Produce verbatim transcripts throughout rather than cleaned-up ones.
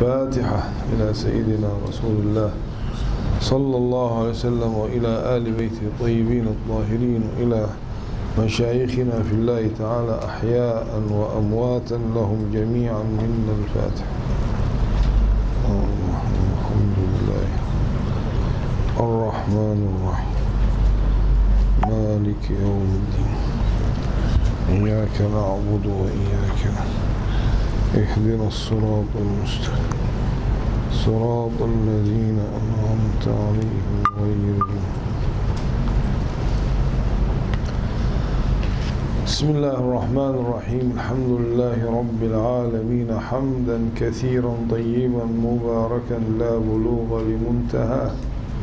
الفاتحة إلى سيدنا رسول الله صلى الله عليه وسلم وإلى آل بيته الطيبين الطاهرين وإلى مشايخنا في الله تعالى أحياء وأمواتا لهم جميعا منا الفاتحة. الحمد لله الرحمن الرحيم مالك يوم الدين إياك نعبد وإياك نستعين اهدنا الصراط المستقيم صراط الذين أنعمت عليهم غير المغضوب. بسم الله الرحمن الرحيم الحمد لله رب العالمين حمدا كثيرا طيبا مباركا لا بلوغ لمنتهاه،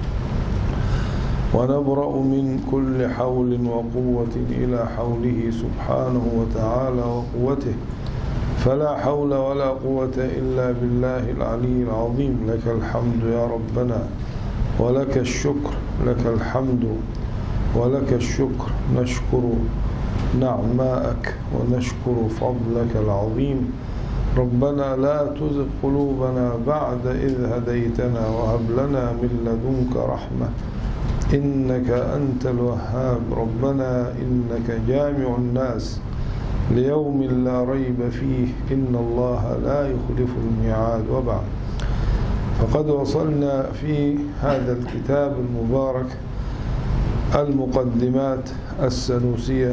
ونبرأ من كل حول وقوة إلى حوله سبحانه وتعالى وقوته، فلا حول ولا قوة إلا بالله العلي العظيم. لك الحمد يا ربنا ولك الشكر، لك الحمد ولك الشكر، نشكر نعماءك ونشكر فضلك العظيم. ربنا لا تزغ قلوبنا بعد إذ هديتنا وهب لنا من لدنك رحمة إنك أنت الوهاب. ربنا إنك جامع الناس ليوم لا ريب فيه إن الله لا يخلف الميعاد. وبعد، فقد وصلنا في هذا الكتاب المبارك المقدمات السنوسية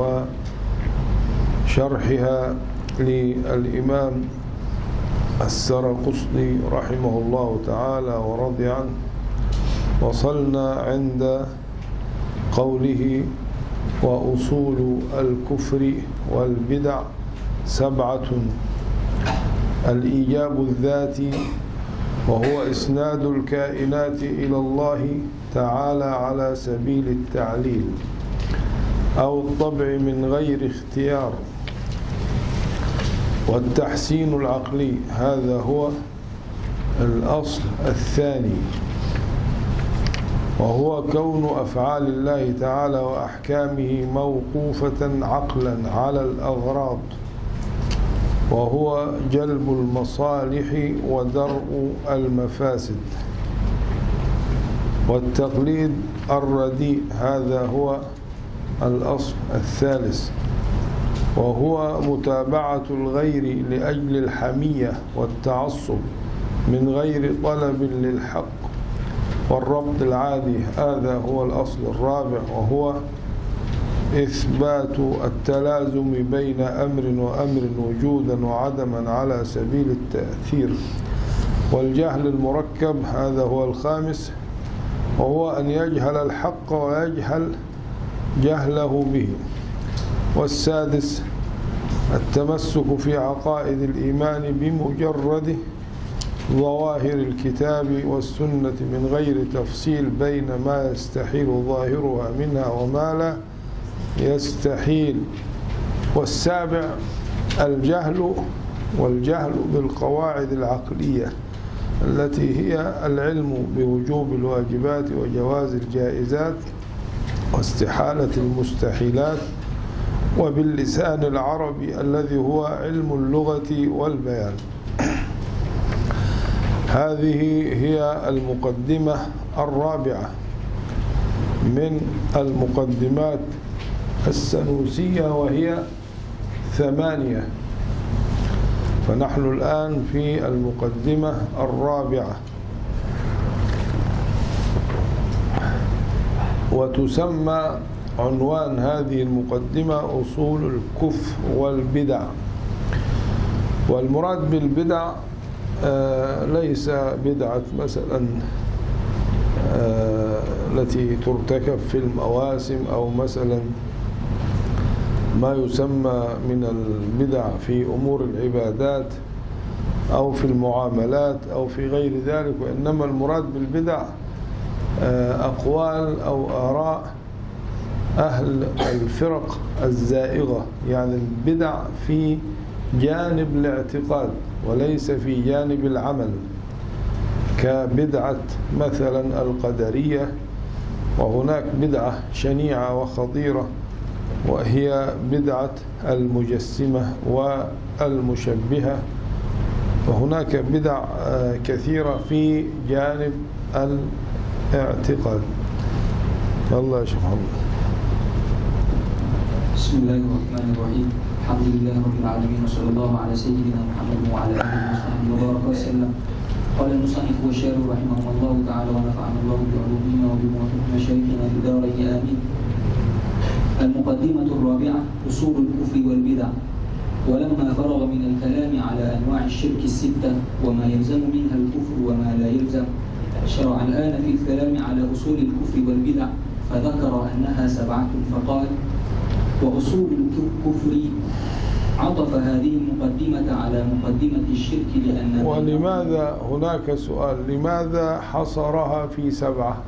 وشرحها للإمام السرقسطي رحمه الله تعالى ورضي عنه. وصلنا عند قوله وأصول الكفر والبدع سبعة: الإيجاب الذاتي، وهو إسناد الكائنات إلى الله تعالى على سبيل التعليل أو الطبع من غير اختيار. والتحسين العقلي، هذا هو الأصل الثاني، وهو كون أفعال الله تعالى وأحكامه موقوفة عقلا على الأغراض، وهو جلب المصالح ودرء المفاسد. والتقليد الرديء، هذا هو الأصل الثالث، وهو متابعة الغير لأجل الحمية والتعصب من غير طلب للحق والربط العادي، هذا هو الأصل الرابع، وهو إثبات التلازم بين أمر وأمر وجودا وعدما على سبيل التأثير. والجهل المركب، هذا هو الخامس، وهو أن يجهل الحق ويجهل جهله به. والسادس التمسك في عقائد الإيمان بمجرد ظواهر الكتاب والسنة من غير تفصيل بين ما يستحيل ظاهرها منها وما لا يستحيل. والسابع الجهل، والجهل بالقواعد العقلية التي هي العلم بوجوب الواجبات وجواز الجائزات واستحالة المستحيلات، وباللسان العربي الذي هو علم اللغة والبيان. هذه هي المقدمة الرابعة من المقدمات السنوسية، وهي ثمانية. فنحن الآن في المقدمة الرابعة، وتسمى عنوان هذه المقدمة أصول الكفر والبدع. والمراد بالبدع آه ليس بدعة مثلا آه التي ترتكب في المواسم، أو مثلا ما يسمى من البدع في أمور العبادات أو في المعاملات أو في غير ذلك، وإنما المراد بالبدع آه أقوال أو آراء أهل الفرق الزائغة، يعني البدع في جانب الاعتقاد وليس في جانب العمل، كبدعة مثلا القدرية. وهناك بدعة شنيعة وخطيرة وهي بدعة المجسمة والمشبهة، وهناك بدع كثيرة في جانب الاعتقاد. الله يا شيخ محمد. بسم الله الرحمن الرحيم. الحمد لله رب العالمين، وصلى الله على سيدنا محمد وعلى اله وصحبه وبارك وسلم. قال المصنف والشارح رحمه الله تعالى ونفعنا الله بعلومنا وبمشايخنا في دارين امين. المقدمة الرابعة: أصول الكفر والبدع. ولما فرغ من الكلام على أنواع الشرك الستة وما يلزم منها الكفر وما لا يلزم، شرع الآن في الكلام على أصول الكفر والبدع، فذكر أنها سبعة فقال: وأصول الكفر عطف هذه المقدمة على مقدمة الشرك لأن. ولماذا هناك سؤال، لماذا حصرها في سبعة؟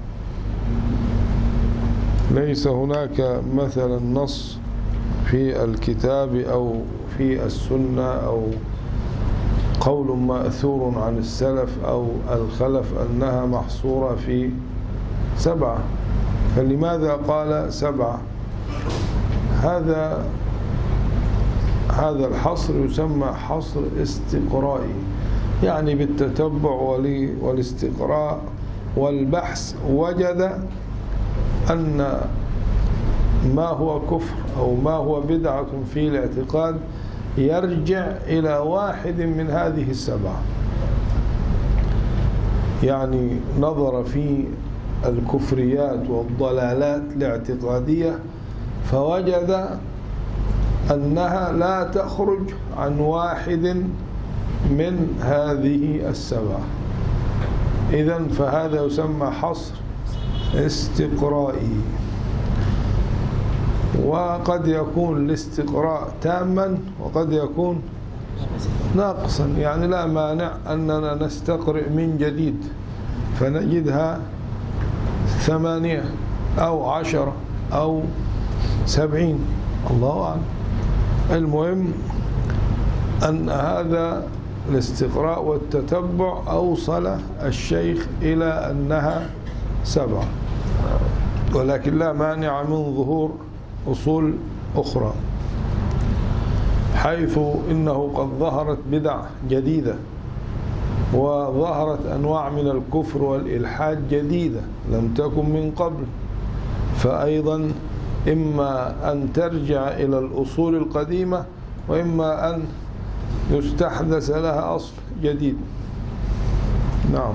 ليس هناك مثلا نص في الكتاب أو في السنة أو قول مأثور عن السلف أو الخلف أنها محصورة في سبعة، فلماذا قال سبعة؟ هذا هذا الحصر يسمى حصر استقرائي، يعني بالتتبع والاستقراء والبحث وجد أن ما هو كفر أو ما هو بدعة في الاعتقاد يرجع إلى واحد من هذه السبعة. يعني نظر في الكفريات والضلالات الاعتقادية فوجد أنها لا تخرج عن واحد من هذه السبعة. إذن فهذا يسمى حصر استقرائي. وقد يكون الاستقراء تاما وقد يكون ناقصا، يعني لا مانع أننا نستقرئ من جديد فنجدها ثمانية أو عشرة أو سبعين، الله أعلم. المهم أن هذا الاستقراء والتتبع أوصل الشيخ إلى أنها سبعة، ولكن لا مانع من ظهور أصول أخرى، حيث إنه قد ظهرت بدع جديدة وظهرت أنواع من الكفر والإلحاد جديدة لم تكن من قبل، فأيضا إما أن ترجع إلى الأصول القديمة وإما أن يستحدث لها أصل جديد. نعم.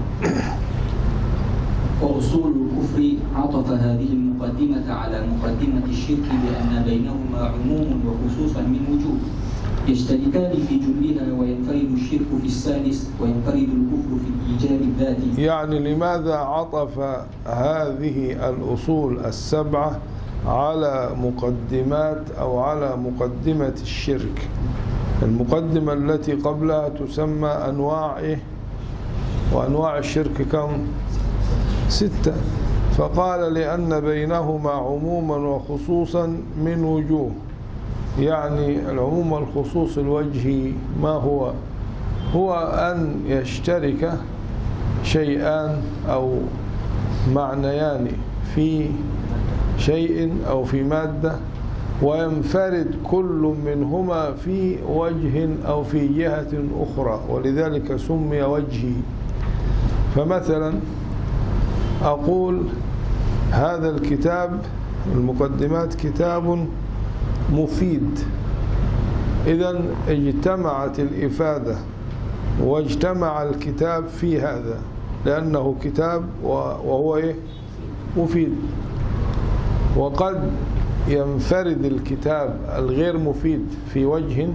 وأصول الكفر عطف هذه المقدمة على مقدمة الشرك لأن بينهما عموم وخصوصا من وجوه يشتركان في جلها، وينفرد الشرك في السادس وينفرد الكفر في الإيجاب الذاتي. يعني لماذا عطف هذه الأصول السبعة على مقدمات أو على مقدمة الشرك؟ المقدمة التي قبلها تسمى أنواع إيه؟ وأنواع الشرك كم؟ ستة. فقال لأن بينهما عموما وخصوصا من وجوه، يعني العموم والخصوص الوجهي ما هو؟ هو أن يشترك شيئان أو معنيان في شيء أو في مادة، وينفرد كل منهما في وجه أو في جهة أخرى، ولذلك سمي وجهي. فمثلا أقول هذا الكتاب المقدمات كتاب مفيد، إذن اجتمعت الإفادة واجتمع الكتاب في هذا لأنه كتاب وهو إيه؟ مفيد. وقد ينفرد الكتاب الغير مفيد في وجه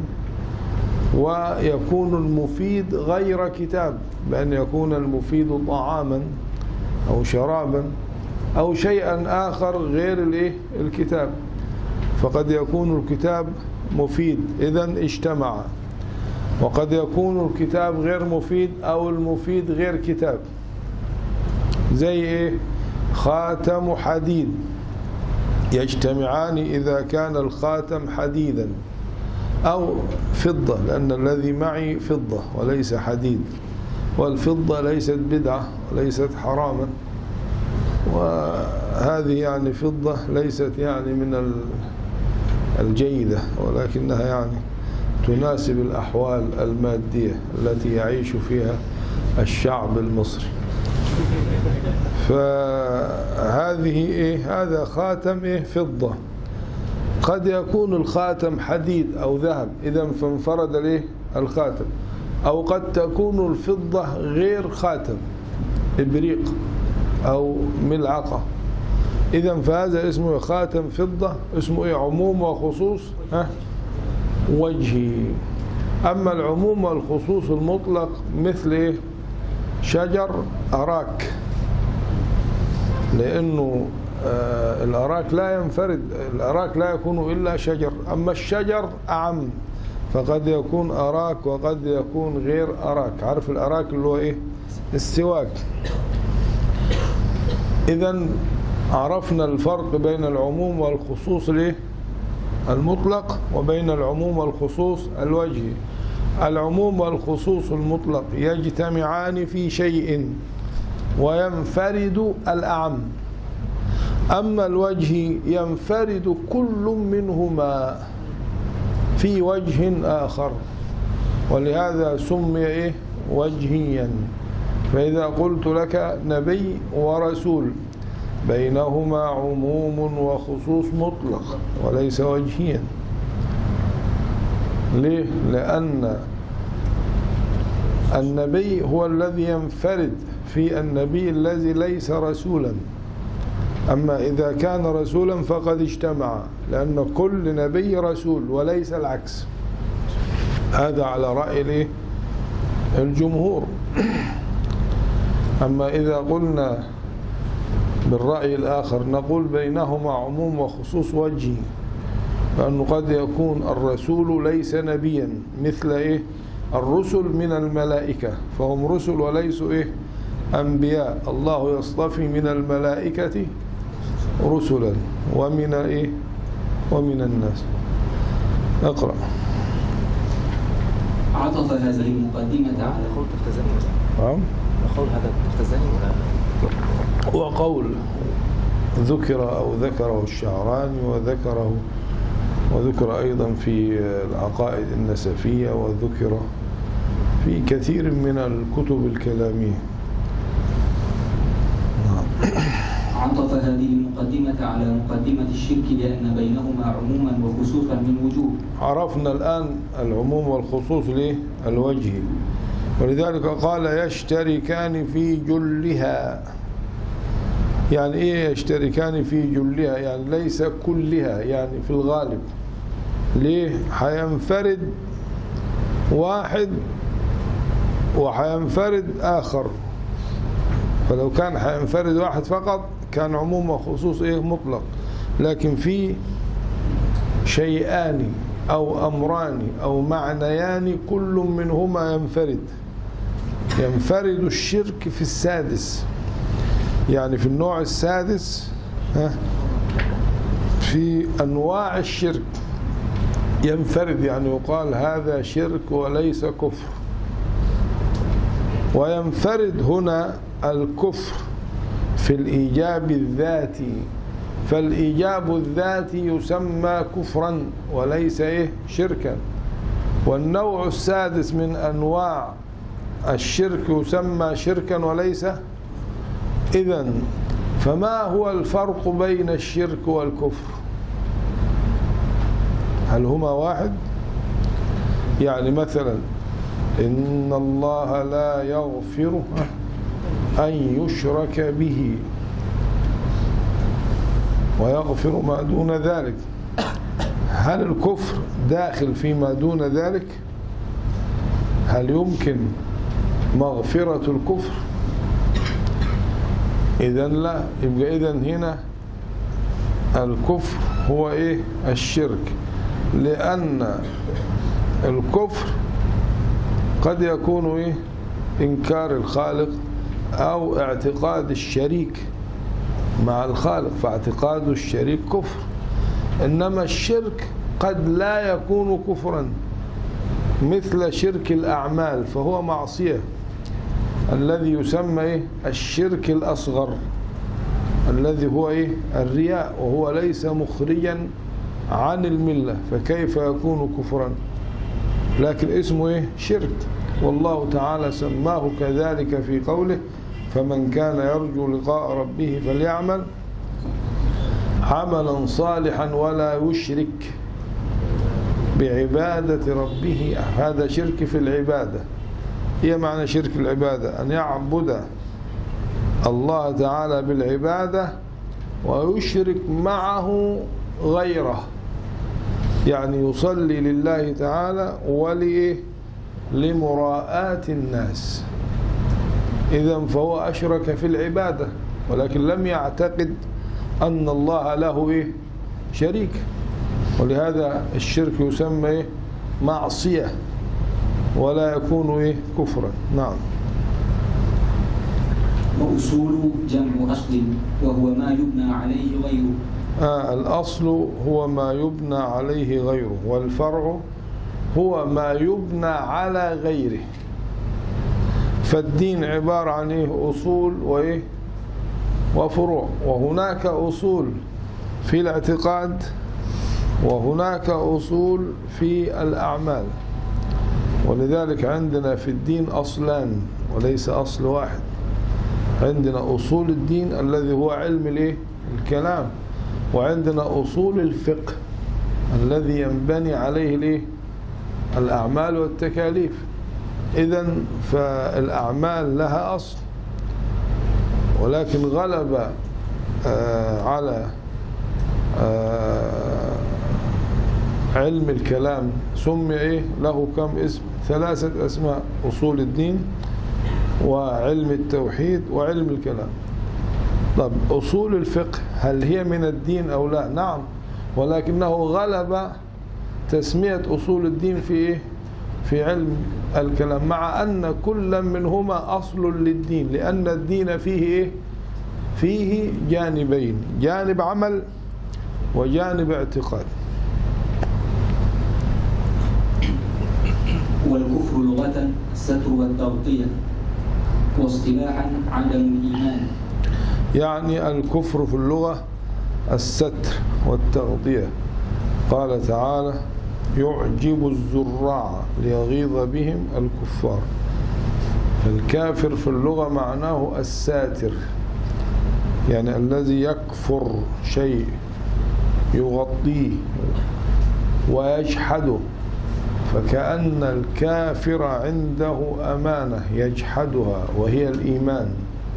ويكون المفيد غير كتاب، بأن يكون المفيد طعاما أو شرابا أو شيئا آخر غير الإيه؟ الكتاب، فقد يكون الكتاب مفيد إذن اجتمع، وقد يكون الكتاب غير مفيد أو المفيد غير كتاب. زي إيه؟ خاتم حديد، يجتمعان إذا كان الخاتم حديدا، أو فضة لأن الذي معي فضة وليس حديد، والفضة ليست بدعة وليست حراما، وهذه يعني فضة ليست يعني من الجيدة ولكنها يعني تناسب الأحوال المادية التي يعيش فيها الشعب المصري. فهذه إيه؟ هذا خاتم إيه؟ فضة. قد يكون الخاتم حديد أو ذهب، إذا فانفرد له الخاتم، أو قد تكون الفضة غير خاتم، إبريق أو ملعقة، إذا فهذا اسمه خاتم فضة، اسمه إيه؟ عموم وخصوص ها وجهي. أما العموم والخصوص المطلق مثل إيه؟ شجر أراك، لأنه آه الأراك لا ينفرد، الأراك لا يكون إلا شجر، أما الشجر أعم، فقد يكون أراك وقد يكون غير أراك. عارف الأراك اللي هو إيه؟ السواك. إذن عرفنا الفرق بين العموم والخصوص ليه؟ المطلق، وبين العموم والخصوص الوجهي. العموم والخصوص المطلق يجتمعان في شيء وينفرد الأعم، أما الوجه ينفرد كل منهما في وجه آخر، ولهذا سمي إيه؟ وجهيا. فإذا قلت لك نبي ورسول بينهما عموم وخصوص مطلق وليس وجهيا. ليه؟ لأن النبي هو الذي ينفرد في النبي الذي ليس رسولا، أما إذا كان رسولا فقد اجتمع، لأن كل نبي رسول وليس العكس. هذا على رأي الجمهور. أما إذا قلنا بالرأي الآخر نقول بينهما عموم وخصوص وجهي، لأنه قد يكون الرسول ليس نبيا مثل إيه؟ الرسل من الملائكة، فهم رسل وليسوا إيه؟ أنبياء. الله يصطفي من الملائكة رسلا ومن إيه؟ ومن الناس. اقرأ. عطف هذه المقدمة على قول تختزني. نعم. قول هذا تختزني ولا وقول ذكر أو ذكره الشعراني، وذكره وذكر أيضا في العقائد النسفية، وذكر في كثير من الكتب الكلامية. عطف هذه المقدمة على مقدمة الشرك لأن بينهما عموما وخصوصا من وجوه. عرفنا الآن العموم والخصوص للوجه، ولذلك قال يشتركان في جلها. يعني إيه يشتركان في جلها؟ يعني ليس كلها، يعني في الغالب. ليه؟ حينفرد واحد وحينفرد آخر، فلو كان حينفرد واحد فقط كان عموم وخصوص إيه؟ مطلق. لكن في شيئان أو أمران أو معنيان كل منهما ينفرد. ينفرد الشرك في السادس، يعني في النوع السادس في أنواع الشرك ينفرد، يعني يقال هذا شرك وليس كفر. وينفرد هنا الكفر في الإيجاب الذاتي، فالإيجاب الذاتي يسمى كفرا وليس إيه؟ شركا. والنوع السادس من أنواع الشرك يسمى شركا وليس. إذن فما هو الفرق بين الشرك والكفر؟ هل هما واحد؟ يعني مثلا إن الله لا يغفر أن يشرك به ويغفر ما دون ذلك. هل الكفر داخل فيما دون ذلك؟ هل يمكن مغفرة الكفر؟ إذن لا. يبقى إذن هنا الكفر هو إيه؟ الشرك، لأن الكفر قد يكون إيه؟ إنكار الخالق أو اعتقاد الشريك مع الخالق، فاعتقاد الشريك كفر. إنما الشرك قد لا يكون كفرا، مثل شرك الأعمال فهو معصية، الذي يسمى إيه؟ الشرك الأصغر، الذي هو إيه؟ الرياء، وهو ليس مخرجا عن الملة، فكيف يكون كفرا؟ لكن اسمه إيه؟ شرك. والله تعالى سماه كذلك في قوله فمن كان يرجو لقاء ربه فليعمل عملا صالحا ولا يشرك بعبادة ربه. هذا شرك في العبادة. هي معنى شرك العبادة أن يعبد الله تعالى بالعبادة ويشرك معه غيره، يعني يصلي لله تعالى وليه لمراءاة الناس. إذن فهو أشرك في العبادة ولكن لم يعتقد أن الله له إيه شريك، ولهذا الشرك يسمى إيه معصية ولا يكون إيه كفرا. نعم. وأصول جمع أصل وهو ما يبنى عليه غيره. آه الأصل هو ما يبنى عليه غيره، والفرع هو ما يبنى على غيره. فالدين عبارة عن إيه أصول وإيه وفروع، وهناك أصول في الاعتقاد وهناك أصول في الأعمال. ولذلك عندنا في الدين أصلان وليس أصل واحد. عندنا أصول الدين الذي هو علم الإيه الكلام، وعندنا أصول الفقه الذي ينبني عليه الإيه الأعمال والتكاليف. إذن فالأعمال لها أصل، ولكن غلب آه على آه علم الكلام سمي إيه له كم اسم؟ ثلاثة أسماء: أصول الدين وعلم التوحيد وعلم الكلام. طب أصول الفقه هل هي من الدين أو لا؟ نعم، ولكنه غلب تسمية أصول الدين في إيه؟ في علم الكلام، مع أن كل منهما أصل للدين، لأن الدين فيه إيه؟ فيه جانبين، جانب عمل وجانب اعتقاد. والكفر لغة الستر والتغطية، واصطلاحا عدم الإيمان. يعني الكفر في اللغة الستر والتغطية. قال تعالى يعجب الزراع ليغيظ بهم الكفار. الكافر في اللغة معناه الساتر، يعني الذي يكفر شيء يغطيه ويجحده، فكأن الكافر عنده أمانة يجحدها وهي الإيمان،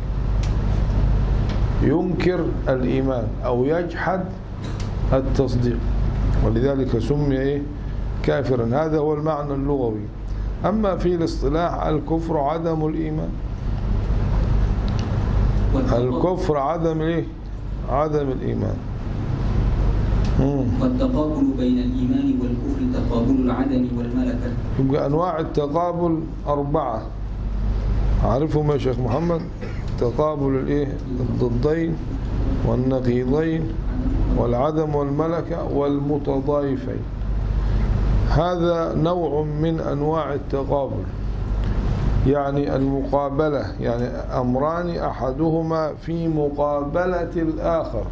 ينكر الإيمان أو يجحد التصديق، ولذلك سمي إيه؟ كافرا. هذا هو المعنى اللغوي. أما في الاصطلاح الكفر عدم الإيمان. الكفر عدم إيه؟ عدم الإيمان. والتقابل بين الإيمان والكفر تقابل العدم والملكة. يبقى أنواع التقابل أربعة، عارفهم يا شيخ محمد؟ تقابل الإيه؟ الضدين والنقيضين والعدم والملكة والمتضايفين. هذا نوع من أنواع التقابل، يعني المقابلة، يعني أمران أحدهما في مقابلة الآخر.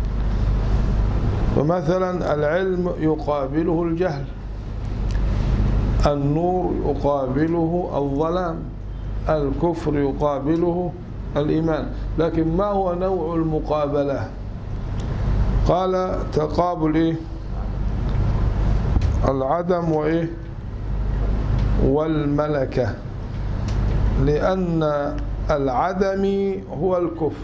فمثلا العلم يقابله الجهل، النور يقابله الظلام، الكفر يقابله الإيمان. لكن ما هو نوع المقابلة؟ قال تقابل إيه؟ العدم وإيه؟ والملكة، لأن العدم هو الكفر.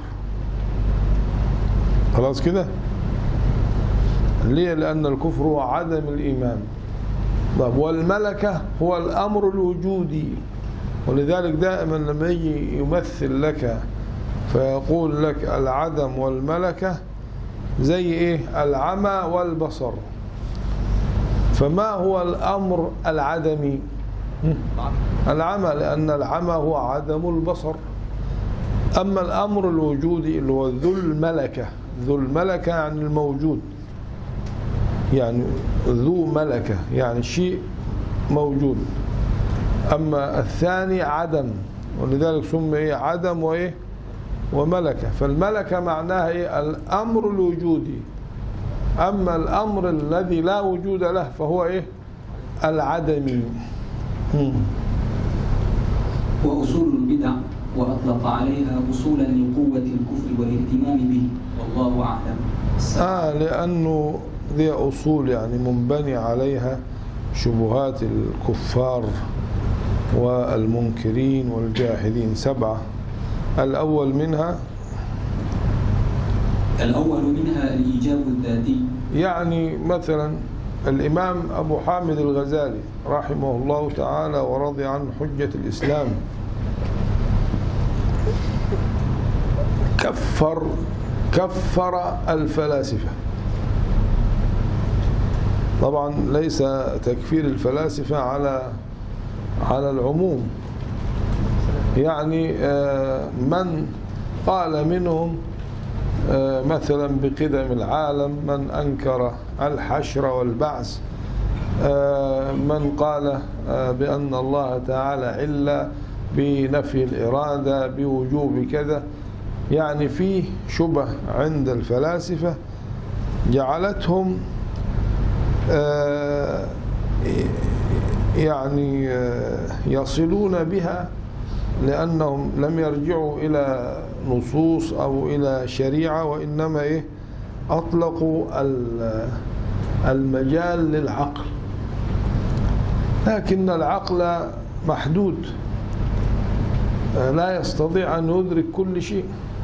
خلاص كده؟ ليه؟ لأن الكفر هو عدم الإيمان. طب والملكة هو الأمر الوجودي، ولذلك دائما لما يجي يمثل لك فيقول لك العدم والملكة زي إيه؟ العمى والبصر. فما هو الأمر العدمي؟ العمى، لأن العمى هو عدم البصر. أما الأمر الوجودي اللي هو ذو الملكة، ذو الملكة يعني الموجود، يعني ذو ملكة يعني شيء موجود. أما الثاني عدم، ولذلك سمي إيه؟ عدم وإيه؟ وملكة. فالملكة معناها إيه؟ الأمر الوجودي. أما الأمر الذي لا وجود له فهو إيه؟ العدمي. وأصول البدع، وأطلق عليها أصولا لقوة الكفر والاهتمام به، والله أعلم. آه لأنه ذي أصول يعني منبني عليها شبهات الكفار والمنكرين والجاحدين سبعة. الأول منها الأول منها الإيجاب الذاتي. يعني مثلا الإمام أبو حامد الغزالي رحمه الله تعالى ورضي عنه حجة الإسلام كفر كفر الفلاسفة. طبعا ليس تكفير الفلاسفة على على العموم، يعني من قال منهم مثلا بقدم العالم، من أنكر الحشر والبعث، من قال بأن الله تعالى علة، بنفي الإرادة، بوجوب كذا. يعني فيه شبه عند الفلاسفة جعلتهم يعني يصلون بها لأنهم لم يرجعوا إلى نصوص أو إلى شريعة، وإنما إيه أطلقوا المجال للعقل. لكن العقل محدود، لا يستطيع أن يدرك كل شيء.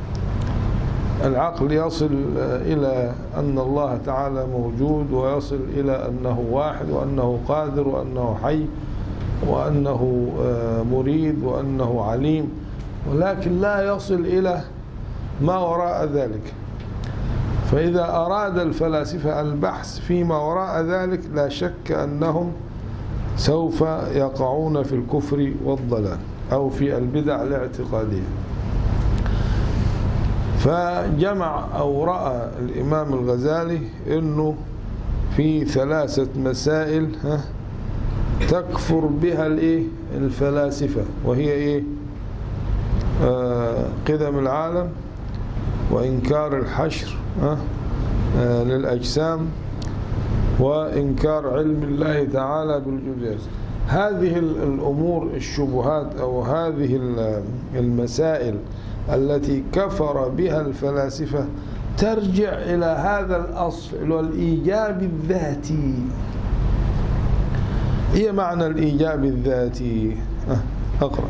العقل يصل إلى أن الله تعالى موجود، ويصل إلى أنه واحد، وأنه قادر، وأنه حي، وأنه مريد، وأنه عليم، ولكن لا يصل إلى ما وراء ذلك. فإذا أراد الفلاسفة البحث فيما وراء ذلك لا شك أنهم سوف يقعون في الكفر والضلال أو في البدع الاعتقادية. فجمع أو رأى الإمام الغزالي أنه في ثلاثة مسائل تكفر بها الإيه الفلاسفة، وهي إيه؟ آه قدم العالم، وإنكار الحشر آه آه للأجسام، وإنكار علم الله تعالى بالجزئيات. هذه الأمور الشبهات أو هذه المسائل التي كفر بها الفلاسفة ترجع إلى هذا الأصل والإيجاب الذاتي. إيه معنى الإيجاب الذاتي؟ أقرأ.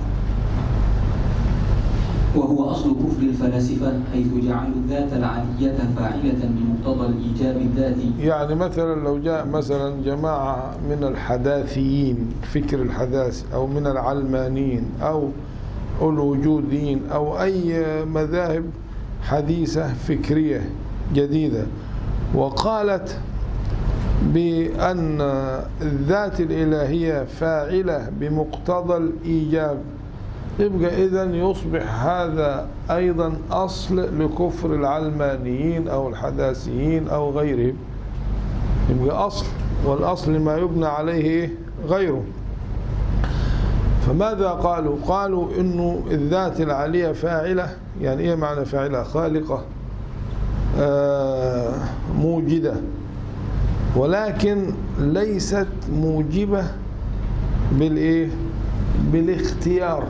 وهو أصل كفر الفلاسفة، حيث جعلوا الذات العالية فاعلة بمقتضى الإيجاب الذاتي. يعني مثلا لو جاء مثلا جماعة من الحداثيين، فكر الحداثي، أو من العلمانيين أو الوجوديين أو أي مذاهب حديثة فكرية جديدة، وقالت بأن الذات الإلهية فاعلة بمقتضى الإيجاب، يبقى إذن يصبح هذا أيضا أصل لكفر العلمانيين أو الحداثيين أو غيرهم. يبقى أصل، والأصل ما يبنى عليه غيره. فماذا قالوا؟ قالوا إنه الذات العالية فاعلة. يعني إيه معنى فاعلة؟ خالقة، آه موجدة، ولكن ليست موجبة بالإيه؟ بالاختيار،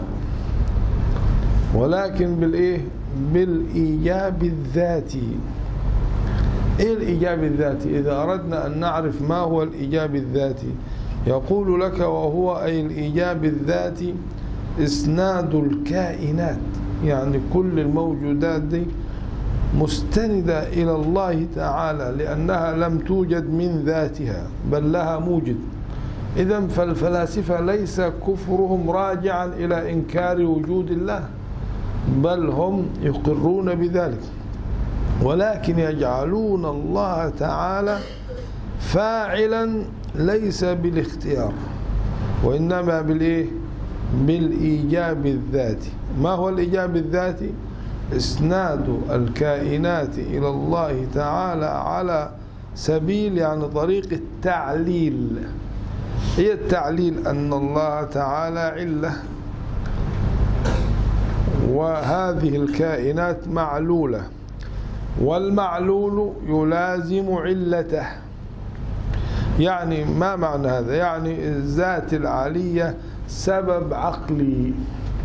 ولكن بالإيه؟ بالإيجاب الذاتي. إيه الإيجاب الذاتي؟ إذا أردنا أن نعرف ما هو الإيجاب الذاتي يقول لك وهو أي الإيجاب الذاتي إسناد الكائنات، يعني كل الموجودات دي مستندة إلى الله تعالى، لأنها لم توجد من ذاتها بل لها موجد. إذن فالفلاسفة ليس كفرهم راجعا إلى إنكار وجود الله، بل هم يقرون بذلك، ولكن يجعلون الله تعالى فاعلا ليس بالاختيار، وإنما بالإيه؟ بالإيجاب الذاتي. ما هو الإيجاب الذاتي؟ إسناد الكائنات إلى الله تعالى على سبيل يعني طريق التعليل. هي التعليل أن الله تعالى علة، وهذه الكائنات معلولة، والمعلول يلازم علته. يعني ما معنى هذا؟ يعني الذات العالية سبب عقلي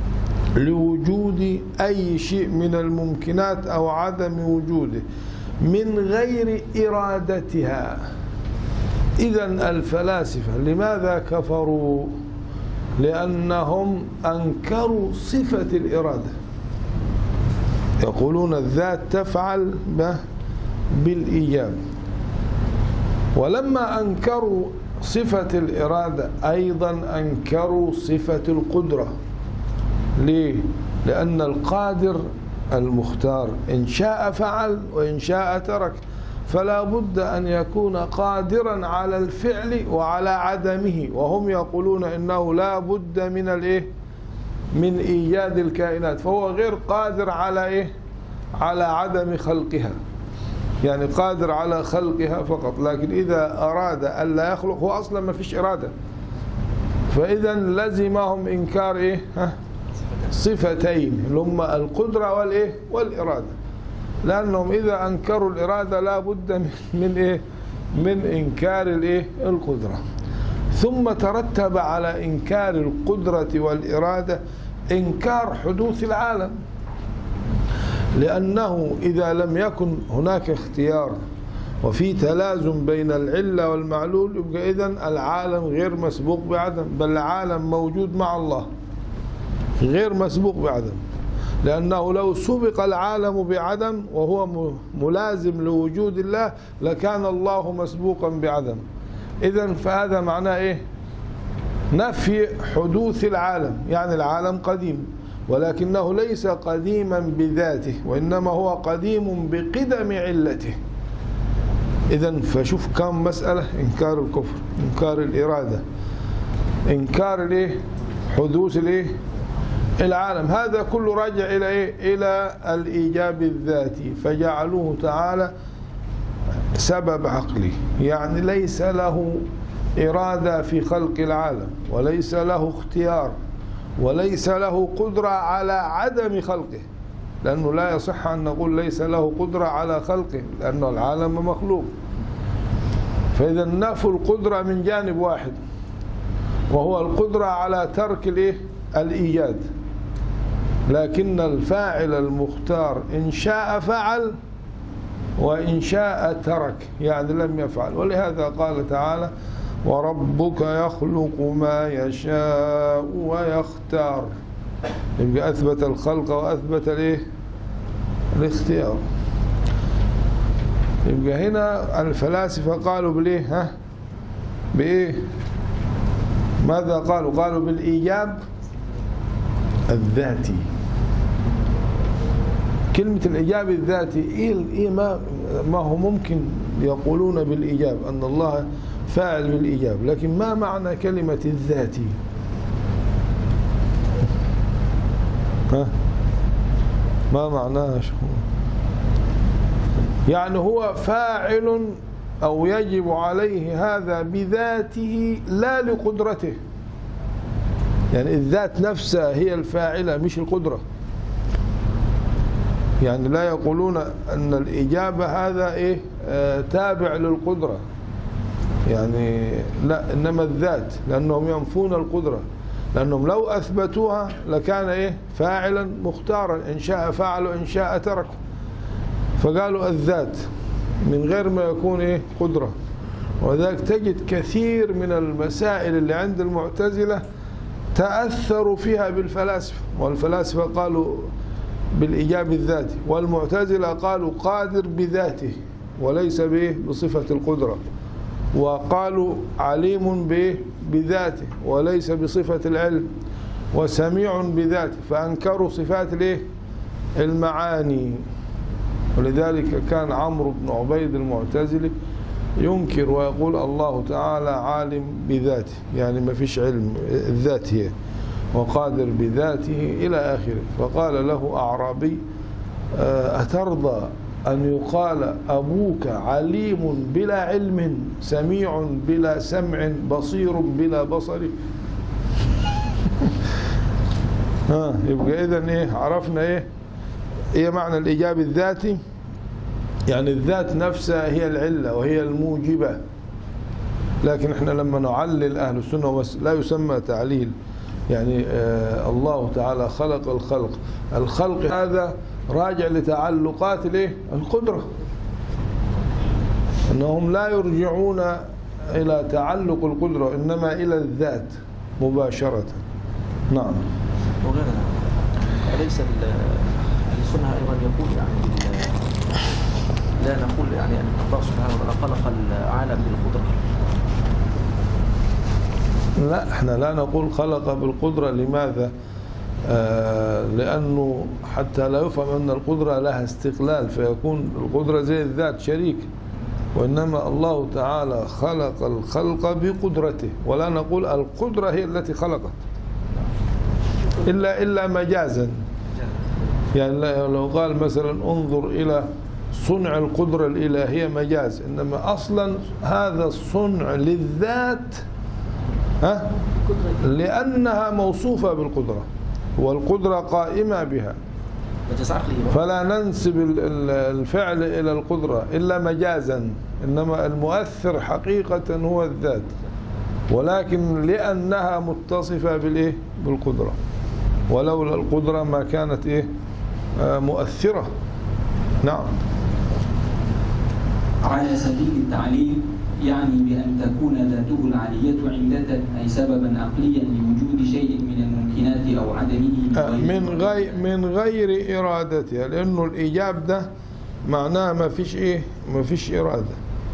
لوجود أي شيء من الممكنات أو عدم وجوده من غير إرادتها. إذن الفلاسفة لماذا كفروا؟ لأنهم أنكروا صفة الإرادة، يقولون الذات تفعل بالإيجاب. ولما أنكروا صفة الإرادة أيضا أنكروا صفة القدرة. ليه؟ لأن القادر المختار إن شاء فعل وإن شاء ترك، فلا بد أن يكون قادرا على الفعل وعلى عدمه، وهم يقولون إنه لا بد من الإيه؟ من إيجاد الكائنات، فهو غير قادر على إيه؟ على عدم خلقها، يعني قادر على خلقها فقط، لكن إذا أراد ألا يخلق هو أصلا ما فيش إرادة، فإذا لزمهم إنكار إيه؟ ها؟ صفتين هما القدرة والإيه؟ والإرادة، لأنهم إذا أنكروا الإرادة لا بد من إيه؟ من إنكار الإيه؟ القدرة. ثم ترتب على إنكار القدرة والإرادة إنكار حدوث العالم، لأنه إذا لم يكن هناك اختيار وفي تلازم بين العلة والمعلول يبقى إذن العالم غير مسبوق بعدم، بل العالم موجود مع الله غير مسبوق بعدم، لأنه لو سبق العالم بعدم وهو ملازم لوجود الله لكان الله مسبوقا بعدم. إذن فهذا معناه إيه؟ نفي حدوث العالم، يعني العالم قديم ولكنه ليس قديما بذاته، وإنما هو قديم بقدم علته. إذن فشوف كم مسألة: إنكار الكفر، إنكار الإرادة، إنكار الإيه؟ حدوث الإيه؟ العالم، هذا كله راجع إلى إيه؟ إلى الإيجاب الذاتي، فجعلوه تعالى سبب عقلي، يعني ليس له إرادة في خلق العالم، وليس له اختيار، وليس له قدرة على عدم خلقه، لأنه لا يصح أن نقول ليس له قدرة على خلقه، لأن العالم مخلوق. فإذا نفى القدرة من جانب واحد وهو القدرة على ترك الإيه؟ الإيجاد، لكن الفاعل المختار إن شاء فعل وإن شاء ترك، يعني لم يفعل. ولهذا قال تعالى: وربك يخلق ما يشاء ويختار، يبقى أثبت الخلق وأثبت الإيه؟ الاختيار. يبقى هنا الفلاسفة قالوا بالإيه؟ ها؟ بإيه؟ ماذا قالوا؟ قالوا بالإيجاب الذاتي. كلمة الإيجاب الذاتي إيه؟ ما ما هو ممكن يقولون بالإيجاب أن الله فاعل بالإيجاب، لكن ما معنى كلمة الذاتي؟ ها؟ ما معناها؟ يعني هو فاعل أو يجب عليه هذا بذاته لا لقدرته، يعني الذات نفسها هي الفاعلة مش القدرة. يعني لا يقولون أن الإجابة هذا إيه؟ آه تابع للقدرة، يعني لا، إنما الذات، لأنهم ينفون القدرة، لأنهم لو أثبتوها لكان إيه؟ فاعلا مختارا، إن شاء فعل وإن شاء ترك، فقالوا الذات من غير ما يكون إيه؟ قدرة. وذلك تجد كثير من المسائل اللي عند المعتزلة تأثروا فيها بالفلاسفة، والفلاسفة قالوا بالإيجاب الذاتي، والمعتزلة قالوا قادر بذاته وليس به بصفة القدرة، وقالوا عليم به بذاته وليس بصفة العلم، وسميع بذاته، فأنكروا صفات الايه؟ المعاني. ولذلك كان عمرو بن عبيد المعتزلي ينكر ويقول الله تعالى عالم بذاته، يعني ما فيش علم، الذات هي، وقادر بذاته إلى آخره. فقال له أعرابي: أترضى أن يقال أبوك عليم بلا علم، سميع بلا سمع، بصير بلا بصر؟ ها يبقى إذن إيه؟ عرفنا إيه إيه معنى الإيجاب الذاتي؟ يعني الذات نفسها هي العلة وهي الموجبة، لكن إحنا لما نعلل أهل السنة لا يسمى تعليل، يعني آه الله تعالى خلق الخلق، الخلق هذا راجع لتعلقات الايه؟ القدرة، انهم لا يرجعون الى تعلق القدرة انما الى الذات مباشرة. نعم. مولانا أليس السنة أيضا يقول يعني لا نقول يعني أن الله سبحانه وتعالى خلق العالم بالقدرة؟ لا، احنا لا نقول خلق بالقدرة. لماذا؟ آه لأنه حتى لا يفهم أن القدرة لها استقلال فيكون القدرة زي الذات شريك، وإنما الله تعالى خلق الخلق بقدرته، ولا نقول القدرة هي التي خلقت إلا إلا مجازا. يعني لو قال مثلا انظر إلى صنع القدرة الإلهية مجاز، إنما أصلا هذا الصنع للذات ها لأنها موصوفة بالقدرة والقدرة قائمة بها، فلا ننسب الفعل إلى القدرة إلا مجازا، إنما المؤثر حقيقة هو الذات، ولكن لأنها متصفة بالإيه؟ بالقدرة، ولولا القدرة ما كانت إيه؟ مؤثرة. نعم. على سبيل التعليل يعني بأن تكون ذاته العالية عمدة أي سببا عقليا لوجود شيء من الممكنات أو عدمه من غير من غير إرادتها، لأنه الإيجاب ده معناه ما فيش إيه؟ ما فيش إرادة،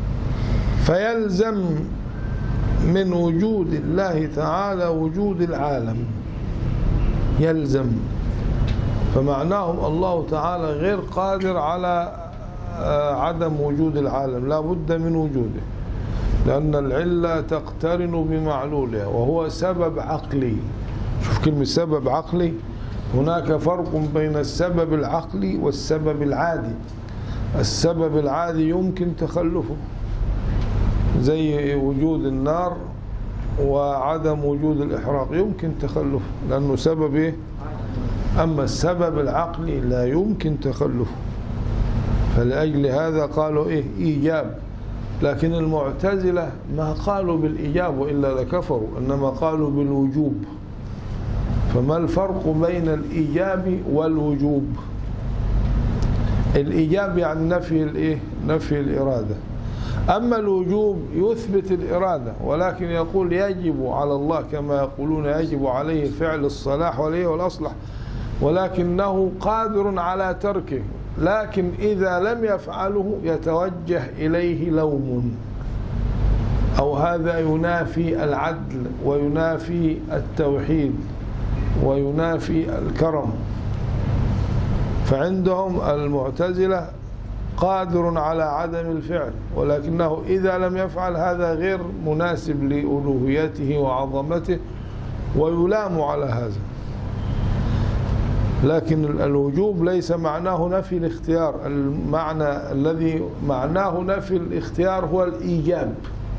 فيلزم من وجود الله تعالى وجود العالم، يلزم. فمعناه الله تعالى غير قادر على عدم وجود العالم، لا بد من وجوده، لأن العلة تقترن بمعلولها وهو سبب عقلي. شوف كلمة سبب عقلي، هناك فرق بين السبب العقلي والسبب العادي. السبب العادي يمكن تخلفه زي وجود النار وعدم وجود الإحراق، يمكن تخلفه لأنه سبب إيه؟ أما السبب العقلي لا يمكن تخلفه، فلأجل هذا قالوا إيه؟ إيجاب. لكن المعتزلة ما قالوا بالإيجاب وإلا لكفروا، إنما قالوا بالوجوب. فما الفرق بين الإيجاب والوجوب؟ الإيجاب يعني نفي الإيه؟ نفي الإرادة. أما الوجوب يثبت الإرادة، ولكن يقول يجب على الله كما يقولون يجب عليه فعل الصلاح وليه والأصلح، ولكنه قادر على تركه، لكن إذا لم يفعله يتوجه إليه لوم، أو هذا ينافي العدل وينافي التوحيد وينافي الكرم. فعندهم المعتزلة قادر على عدم الفعل، ولكنه إذا لم يفعل هذا غير مناسب لألوهيته وعظمته ويلام على هذا. لكن الوجوب ليس معناه نفي الاختيار، المعنى الذي معناه نفي الاختيار هو الإيجاب.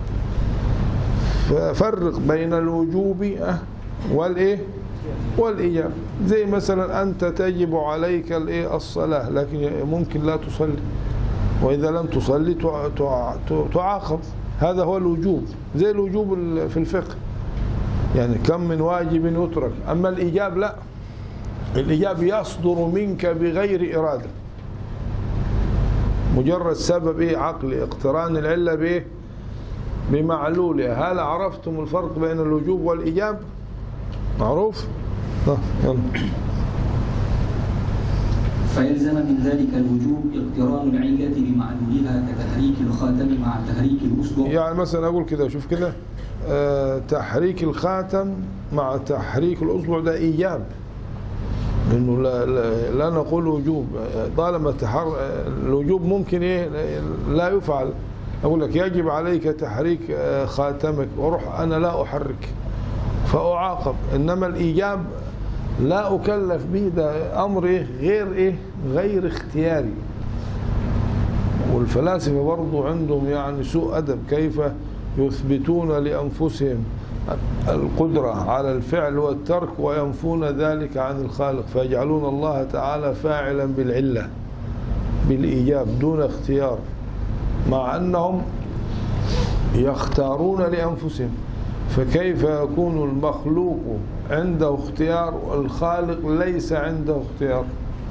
ففرق بين الوجوب والإيه؟ والإيجاب. زي مثلا أنت تجب عليك الإيه؟ الصلاة، لكن ممكن لا تصلي، وإذا لم تصلي تعاقب. هذا هو الوجوب، زي الوجوب في الفقه، يعني كم من واجب يترك. أما الإيجاب لا، الإيجاب يصدر منك بغير إرادة، مجرد سبب إيه؟ عقلي، اقتران العلة بإيه؟ بمعلولها. هل عرفتم الفرق بين الوجوب والإيجاب؟ معروف؟ يلا. فيلزم من ذلك الوجوب اقتران العلة بمعلولها كتحريك الخاتم مع تحريك الأصبع. يعني مثلا أقول كده، شوف كده، أه تحريك الخاتم مع تحريك الأصبع ده إيجاب، إنه لا, لا, لا نقول وجوب. طالما تحر الوجوب ممكن إيه لا يفعل. أقول لك يجب عليك تحريك خاتمك، وأروح أنا لا أحرك فأعاقب. إنما الإيجاب لا أكلف به، ده أمر إيه؟ غير إيه؟ غير اختياري. والفلاسفة برضو عندهم يعني سوء أدب، كيف يثبتون لأنفسهم القدرة على الفعل والترك وينفون ذلك عن الخالق، فيجعلون الله تعالى فاعلا بالعلة بالإيجاب دون اختيار، مع أنهم يختارون لأنفسهم. فكيف يكون المخلوق عنده اختيار والخالق ليس عنده اختيار.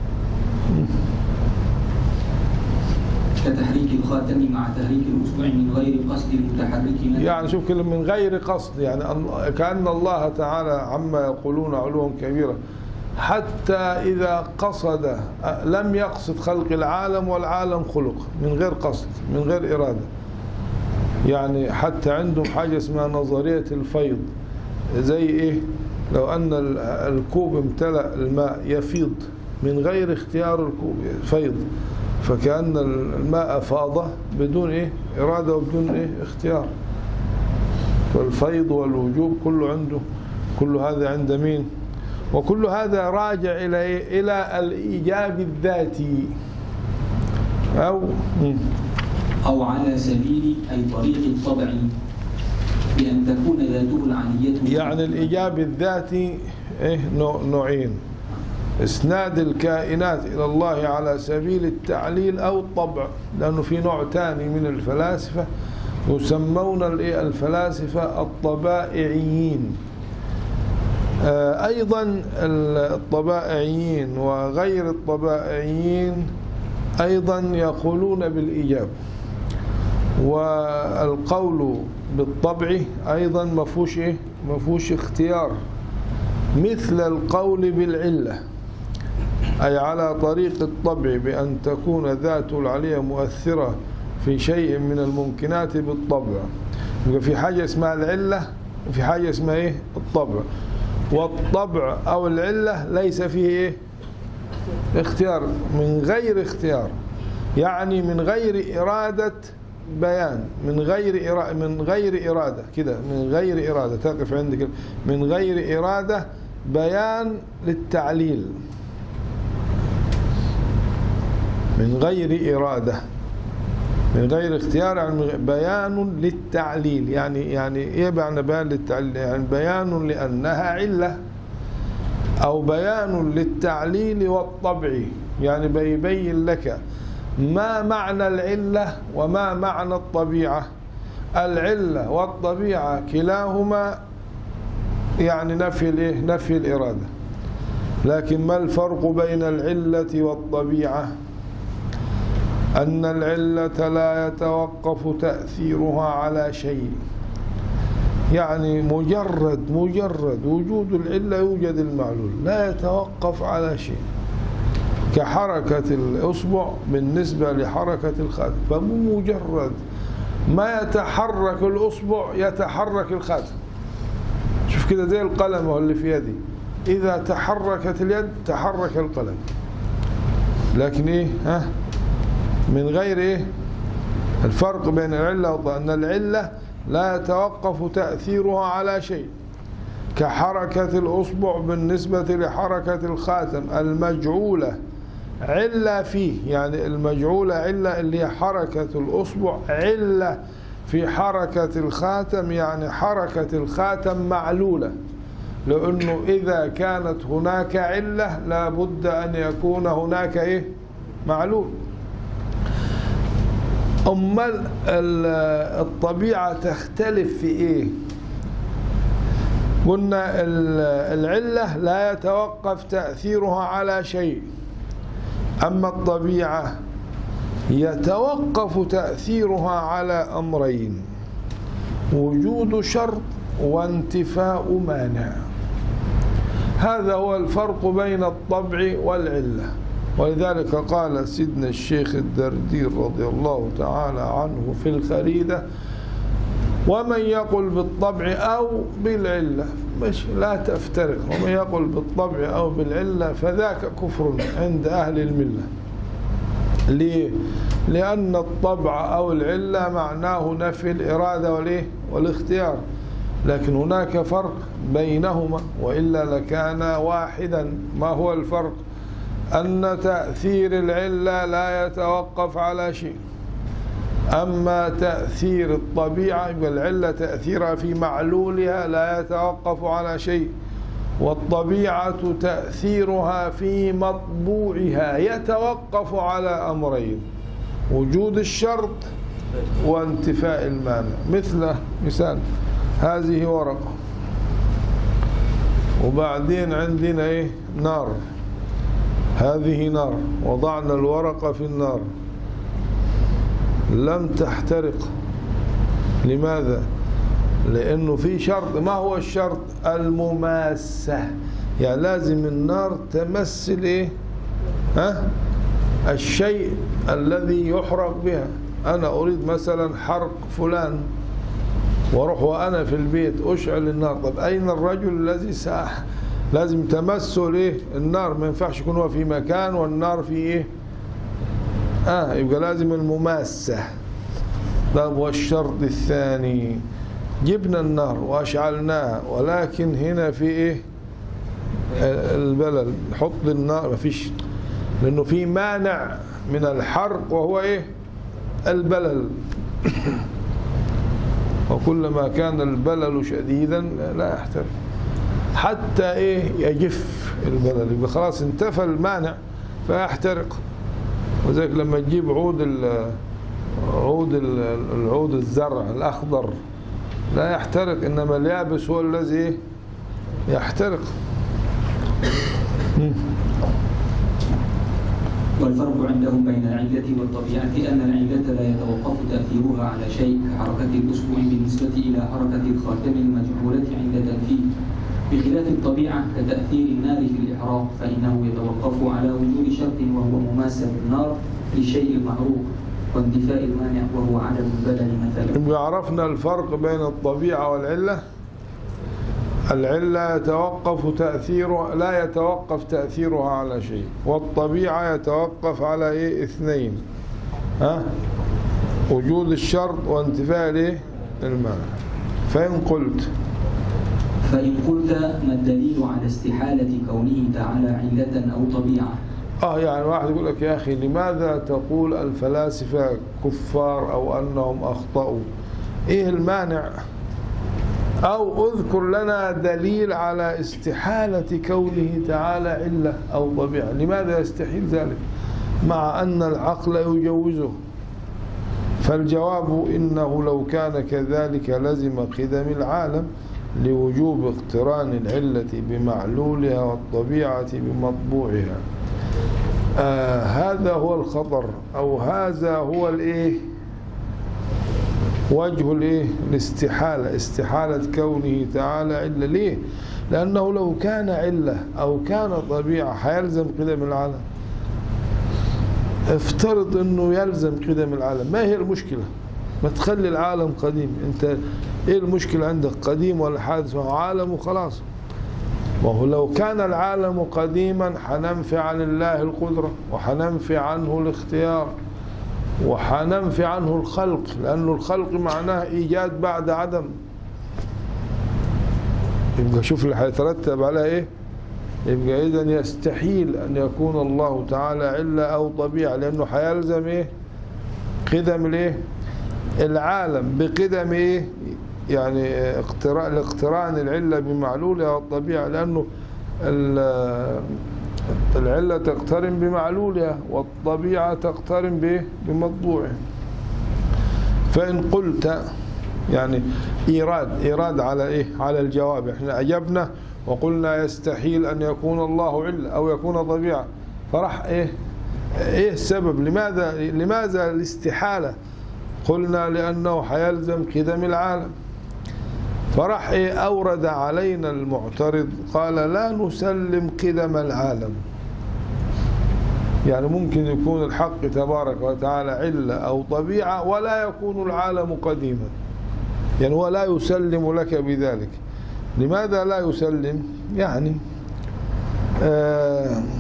كتحريك الخاتم مع تحريك الأصبع من غير قصد المتحرك. يعني شوف كلمة من غير قصد، يعني كأن الله تعالى عما يقولون علوا كبيرا، حتى إذا قصد لم يقصد خلق العالم والعالم خلق من غير قصد من غير إرادة. يعني حتى عندهم حاجة اسمها نظرية الفيض، زي إيه؟ لو أن الكوب امتلأ الماء يفيض من غير اختيار الكوب فيض، فكأن الماء فاض بدون إيه؟ إرادة وبدون إيه؟ اختيار. فالفيض والوجوب كله عنده، كل هذا عند مين؟ وكل هذا راجع إلى إيه؟ إلى الإيجاب الذاتي أو أو على سبيل أي طريق الطبع بأن تكون ذاته العلية. يعني الإيجاب الذاتي إيه؟ نوعين: إسناد الكائنات إلى الله على سبيل التعليل أو الطبع، لأنه في نوع ثاني من الفلاسفة يسمون الفلاسفة الطبائعيين. أيضا الطبائعيين وغير الطبائعيين أيضا يقولون بالإيجاب، والقول بالطبع أيضا ما فيهوش إيه؟ ما فيهوش اختيار، مثل القول بالعلة، أي على طريق الطبع بأن تكون ذات العلية مؤثرة في شيء من الممكنات بالطبع. يبقى في حاجة اسمها العلة وفي حاجة اسمها إيه؟ الطبع. والطبع أو العلة ليس فيه إيه؟ اختيار، من غير اختيار، يعني من غير إرادة بيان، من غير إرادة من غير إرادة كده، من غير إرادة تقف عندك، من غير إرادة بيان للتعليل، من غير إرادة من غير اختيار، يعني بيان للتعليل. يعني يعني ايه معنى بيان للتعليل؟ يعني بيان لأنها علة، أو بيان للتعليل والطبع، يعني بيبين لك ما معنى العلة وما معنى الطبيعة. العلة والطبيعة كلاهما يعني نفي الايه؟ نفي الإرادة. لكن ما الفرق بين العلة والطبيعة؟ أن العلة لا يتوقف تأثيرها على شيء، يعني مجرد مجرد وجود العلة يوجد المعلول، لا يتوقف على شيء، كحركة الأصبع بالنسبة لحركة الخاتم، فمجرد ما يتحرك الأصبع يتحرك الخاتم. شوف كده زي القلم اللي في يدي، إذا تحركت اليد تحرك القلم، لكن إيه؟ ها؟ من غير إيه؟ الفرق بين العلة والطبيعة أن العلة لا يتوقف تأثيرها على شيء، كحركة الأصبع بالنسبة لحركة الخاتم. المجعولة علة فيه، يعني المجعولة علة اللي هي حركة الأصبع، علة في حركة الخاتم، يعني حركة الخاتم معلولة، لأنه إذا كانت هناك علة لا بد أن يكون هناك إيه؟ معلول. أما الطبيعة تختلف في إيه؟ قلنا العلة لا يتوقف تأثيرها على شيء، أما الطبيعة يتوقف تأثيرها على أمرين: وجود شرط وانتفاء مانع. هذا هو الفرق بين الطبع والعلة. ولذلك قال سيدنا الشيخ الدردير رضي الله تعالى عنه في الخريدة: ومن يقل بالطبع أو بالعلة مش لا تفترق، ومن يقل بالطبع أو بالعلة فذاك كفر عند أهل الملة. ليه؟ لأن الطبع أو العلة معناه نفي الإرادة والإيه؟ والاختيار، لكن هناك فرق بينهما، وإلا لكان واحدا. ما هو الفرق؟ أن تأثير العلة لا يتوقف على شيء، أما تأثير الطبيعة بالعلة تأثيرها في معلولها لا يتوقف على شيء، والطبيعة تأثيرها في مطبوعها يتوقف على أمرين: وجود الشرط وانتفاء المانع. مثل مثال هذه ورقة، وبعدين عندنا إيه نار، هذه نار، وضعنا الورقة في النار لم تحترق. لماذا؟ لأنه في شرط. ما هو الشرط؟ المماسة، يعني لازم النار تمثل إيه؟ ها؟ الشيء الذي يحرق بها. أنا أريد مثلا حرق فلان، واروح وانا في البيت اشعل النار. طب اين الرجل الذي ساح؟ لازم تمثل ايه النار، ما ينفعش يكون هو في مكان والنار في ايه اه يبقى لازم المماسة. طب والشرط الثاني، جبنا النار واشعلناها، ولكن هنا في ايه البلل، نحط النار ما فيش، لانه في مانع من الحرق وهو ايه البلل. وكلما كان البلل شديدا لا يحترق حتى ايه يجف البلل، يبقى خلاص انتفى المانع فيحترق. وذلك لما تجيب عود ال عود ال العود الزرع الاخضر لا يحترق، انما اليابس هو الذي يحترق. والفرق عندهم بين العلة والطبيعة أن العلة لا يتوقف تأثيرها على شيء كحركة الأصبع بالنسبة إلى حركة الخاتم المجهولة عند تنفيذ، بخلاف الطبيعة كتأثير النار في الإحراق فإنه يتوقف على وجود شرط وهو مماسة النار للشيء المحروق واندفاء المانع وهو عدم البدل مثلا. عرفنا الفرق بين الطبيعة والعلة. العلة يتوقف تأثيرها لا يتوقف تأثيرها على شيء، والطبيعة يتوقف على إيه اثنين، ها وجود الشرط وانتفاء الايه المانع. فإن قلت فإن قلت ما الدليل على استحالة كونه تعالى علة أو طبيعة؟ اه يعني واحد يقول لك يا أخي لماذا تقول الفلاسفة كفار أو أنهم أخطأوا؟ إيه المانع؟ أو أذكر لنا دليل على استحالة كونه تعالى علة أو طبيعة، لماذا يستحيل ذلك مع أن العقل يجوزه؟ فالجواب إنه لو كان كذلك لزم قدم العالم لوجوب اقتران العلة بمعلولها والطبيعة بمطبوعها. آه هذا هو الخطر، أو هذا هو الإيه وجه الايه الاستحالة، استحالة كونه تعالى علة. ليه؟ لأنه لو كان علة أو كان طبيعة حيلزم قدم العالم. افترض أنه يلزم قدم العالم، ما هي المشكلة؟ ما تخلي العالم قديم. أنت إيه المشكلة عندك؟ قديم ولا حادث؟ وهو عالم وخلاص. وهو لو كان العالم قديما حننفي عن الله القدرة وحننفي عنه الاختيار وحننفي عنه الخلق، لأنه الخلق معناه إيجاد بعد عدم. يبقى شوف اللي هيترتب على إيه. يبقى إذن يستحيل أن يكون الله تعالى علة أو طبيعة، لأنه حيلزم إيه قدم الإيه العالم بقدم إيه يعني اقتران الاقتران العلة بمعلولها والطبيعة، لأنه العلة تقترن بمعلولها والطبيعة تقترن به بمطبوعه. فإن قلت يعني إيراد إيراد على إيه على الجواب. إحنا أجبنا وقلنا يستحيل أن يكون الله علة أو يكون طبيعة، فرح إيه إيه السبب؟ لماذا لماذا الاستحالة؟ قلنا لأنه حيلزم قدم العالم. فرح إيه أورد علينا المعترض قال لا نسلم قدم العالم. يعني ممكن يكون الحق تبارك وتعالى علة أو طبيعة ولا يكون العالم قديما، يعني هو لا يسلم لك بذلك. لماذا لا يسلم؟ يعني آه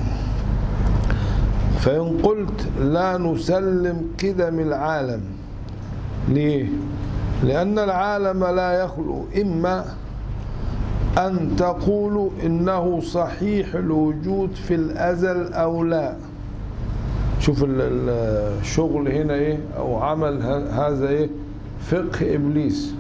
فإن قلت لا نسلم قدم العالم، ليه؟ لأن العالم لا يخلو إما أن تقولوا إنه صحيح الوجود في الأزل أو لا. شوف الشغل هنا إيه أو عمل هذا إيه فقه إبليس.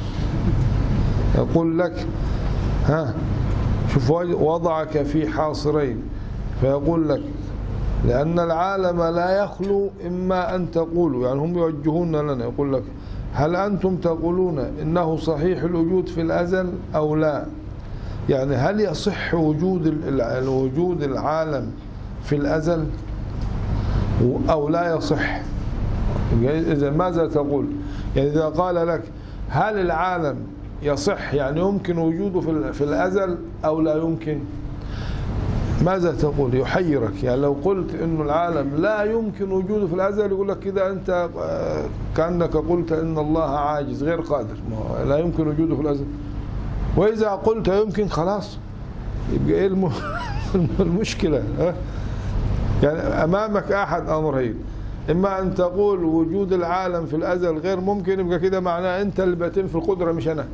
يقول لك ها شوف وضعك في حاصرين، فيقول لك لأن العالم لا يخلو إما أن تقولوا، يعني هم يوجهون لنا، يقول لك هل أنتم تقولون إنه صحيح الوجود في الأزل أو لا؟ يعني هل يصح وجود وجود العالم في الأزل أو لا يصح؟ إذا ماذا تقول؟ يعني إذا قال لك هل العالم يصح يعني يمكن وجوده في الأزل أو لا يمكن، ماذا تقول؟ يحيرك. يعني لو قلت إنه العالم لا يمكن وجوده في الأزل يقول لك كده أنت كأنك قلت إن الله عاجز غير قادر، لا يمكن وجوده في الأزل. وإذا قلت يمكن خلاص يبقى إيه المشكلة؟ يعني أمامك أحد أمرين، إما أن تقول وجود العالم في الأزل غير ممكن، يبقى كده معناه أنت اللي بتنفي في القدرة مش أنا.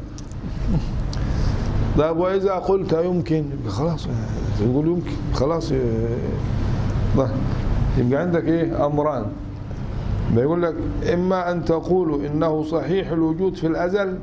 طيب وإذا قلت يمكن يبقى خلاص يقول يمكن خلاص. يبقى عندك إيه أمران، بيقول لك إما أن تقول إنه صحيح الوجود في الأزل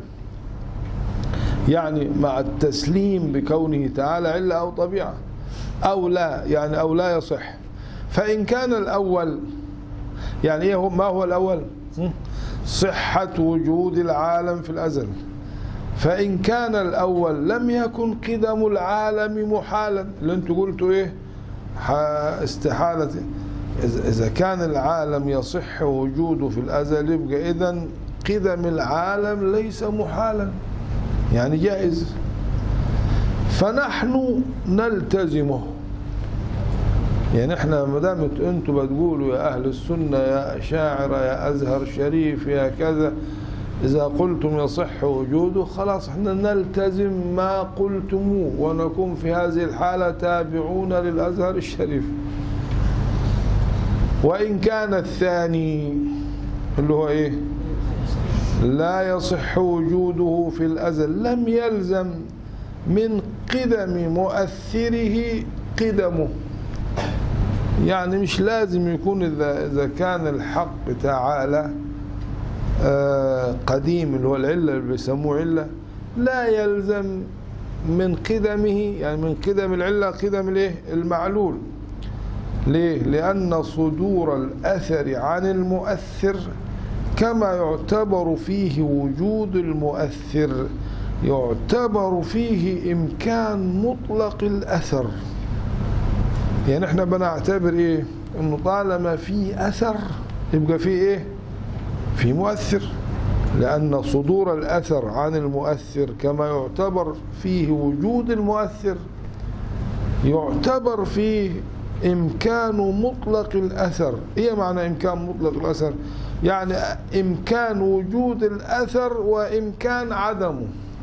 يعني مع التسليم بكونه تعالى علة أو طبيعة، أو لا يعني أو لا يصح. فإن كان الأول يعني إيه ما هو الأول؟ صحة وجود العالم في الأزل. فإن كان الأول لم يكن قدم العالم محالا، اللي انتوا قلتوا إيه استحالة. إذا كان العالم يصح وجوده في الأزل يبقى إذن قدم العالم ليس محالا، يعني جائز. فنحن نلتزمه. يعني احنا ما دامت انتم بتقولوا يا اهل السنه يا اشاعره يا ازهر شريف يا كذا، اذا قلتم يصح وجوده خلاص احنا نلتزم ما قلتموه ونكون في هذه الحاله تابعون للازهر الشريف. وان كان الثاني اللي هو ايه لا يصح وجوده في الازل لم يلزم من قدم مؤثره قدمه. يعني مش لازم يكون إذا إذا كان الحق تعالى قديم اللي هو العلة اللي بيسموه علة، لا يلزم من قدمه يعني من قدم العلة قدم الايه المعلول. ليه؟ لأن صدور الأثر عن المؤثر كما يعتبر فيه وجود المؤثر يعتبر فيه إمكان مطلق الأثر. يعني احنا بنعتبر ايه انه طالما في اثر يبقى في ايه في مؤثر، لان صدور الاثر عن المؤثر كما يعتبر فيه وجود المؤثر يعتبر فيه امكان مطلق الاثر. ايه معنى امكان مطلق الاثر؟ يعني امكان وجود الاثر وامكان عدمه.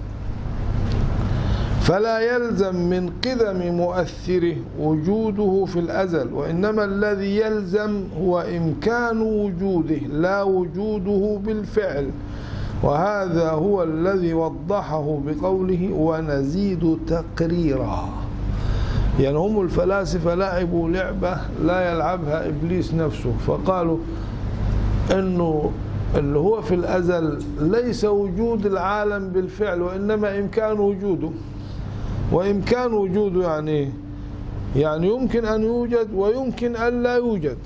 فلا يلزم من قدم مؤثره وجوده في الأزل، وإنما الذي يلزم هو إمكان وجوده لا وجوده بالفعل. وهذا هو الذي وضحه بقوله ونزيد تقريرا. يعني هم الفلاسفة لعبوا لعبة لا يلعبها إبليس نفسه، فقالوا إنه اللي هو في الأزل ليس وجود العالم بالفعل وإنما إمكان وجوده. وإمكان وجوده يعني يعني يمكن أن يوجد ويمكن أن لا يوجد،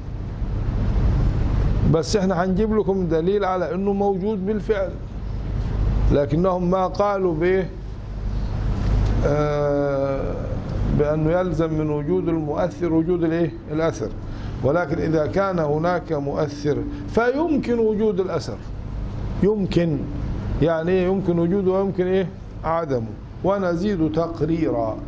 بس احنا هنجيب لكم دليل على أنه موجود بالفعل. لكنهم ما قالوا به آه بأنه يلزم من وجود المؤثر وجود الايه الأثر، ولكن إذا كان هناك مؤثر فيمكن وجود الأثر. يمكن يعني ايه يمكن وجوده ويمكن ايه عدمه. ونزيد تقريرا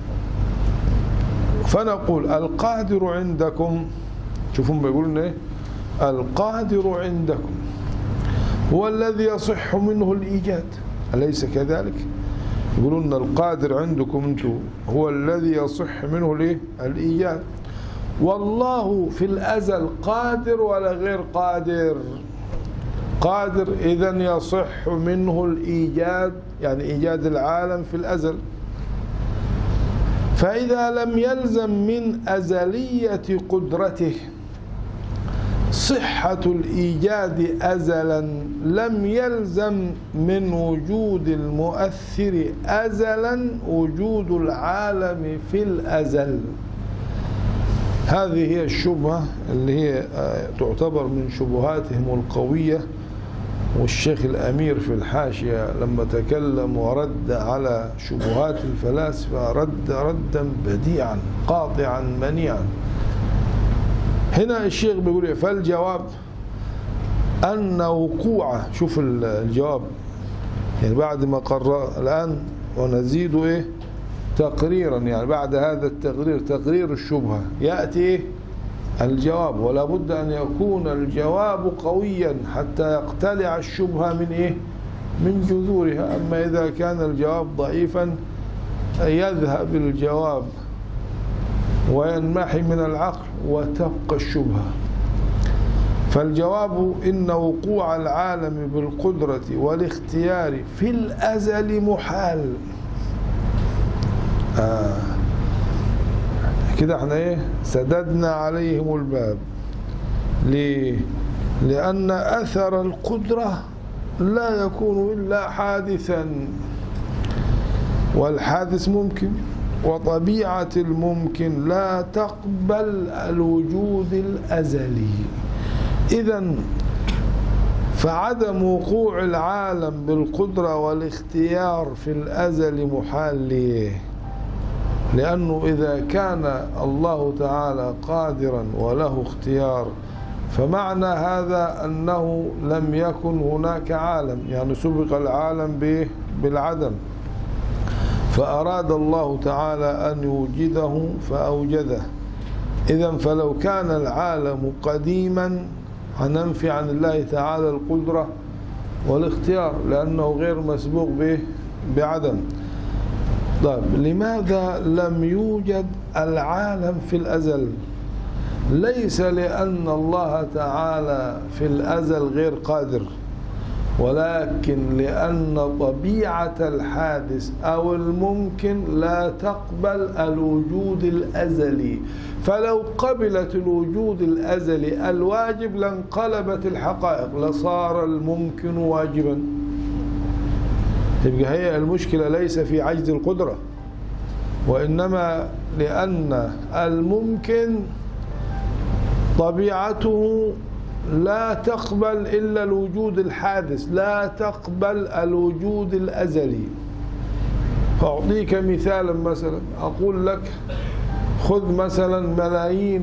فنقول القادر عندكم، شوفون بيقولون ايه القادر عندكم هو الذي يصح منه الإيجاد، أليس كذلك؟ يقولون القادر عندكم انتم هو الذي يصح منه الايه الإيجاد. والله في الأزل قادر ولا غير قادر؟ قادر، إذن يصح منه الإيجاد يعني إيجاد العالم في الأزل. فإذا لم يلزم من أزلية قدرته صحة الإيجاد أزلا لم يلزم من وجود المؤثر أزلا وجود العالم في الأزل. هذه هي الشبهة اللي هي تعتبر من شبهاتهم القوية والشيخ الأمير في الحاشية لما تكلم ورد على شبهات الفلاسفة رد ردا بديعا قاطعا منيعا. هنا الشيخ بيقول فالجواب أن وقوع، شوف الجواب يعني بعد ما قرر الآن ونزيد إيه تقريرا، يعني بعد هذا التقرير تقرير الشبهة يأتي إيه الجواب، ولا بد أن يكون الجواب قويا حتى يقتلع الشبهة من إيه من جذورها. أما إذا كان الجواب ضعيفا يذهب الجواب وينمحي من العقل وتبقى الشبهة. فالجواب إن وقوع العالم بالقدرة والاختيار في الأزل محال. آه. كده احنا ايه سددنا عليهم الباب. ليه؟ لأن أثر القدرة لا يكون إلا حادثا، والحادث ممكن، وطبيعة الممكن لا تقبل الوجود الأزلي. إذن فعدم وقوع العالم بالقدرة والاختيار في الأزل محال. ليه؟ لأنه إذا كان الله تعالى قادرا وله اختيار فمعنى هذا أنه لم يكن هناك عالم، يعني سبق العالم بالعدم، فأراد الله تعالى أن يوجده فأوجده. إذن فلو كان العالم قديما هننفي عن الله تعالى القدرة والاختيار لأنه غير مسبوق به بعدم. طيب لماذا لم يوجد العالم في الأزل؟ ليس لأن الله تعالى في الأزل غير قادر، ولكن لأن طبيعة الحادث أو الممكن لا تقبل الوجود الأزلي. فلو قبلت الوجود الأزلي الواجب لانقلبت الحقائق، لصار الممكن واجبا. تبقى هي المشكلة ليس في عجز القدرة، وإنما لأن الممكن طبيعته لا تقبل إلا الوجود الحادث، لا تقبل الوجود الأزلي. فأعطيك مثالا، مثلا أقول لك خذ مثلا ملايين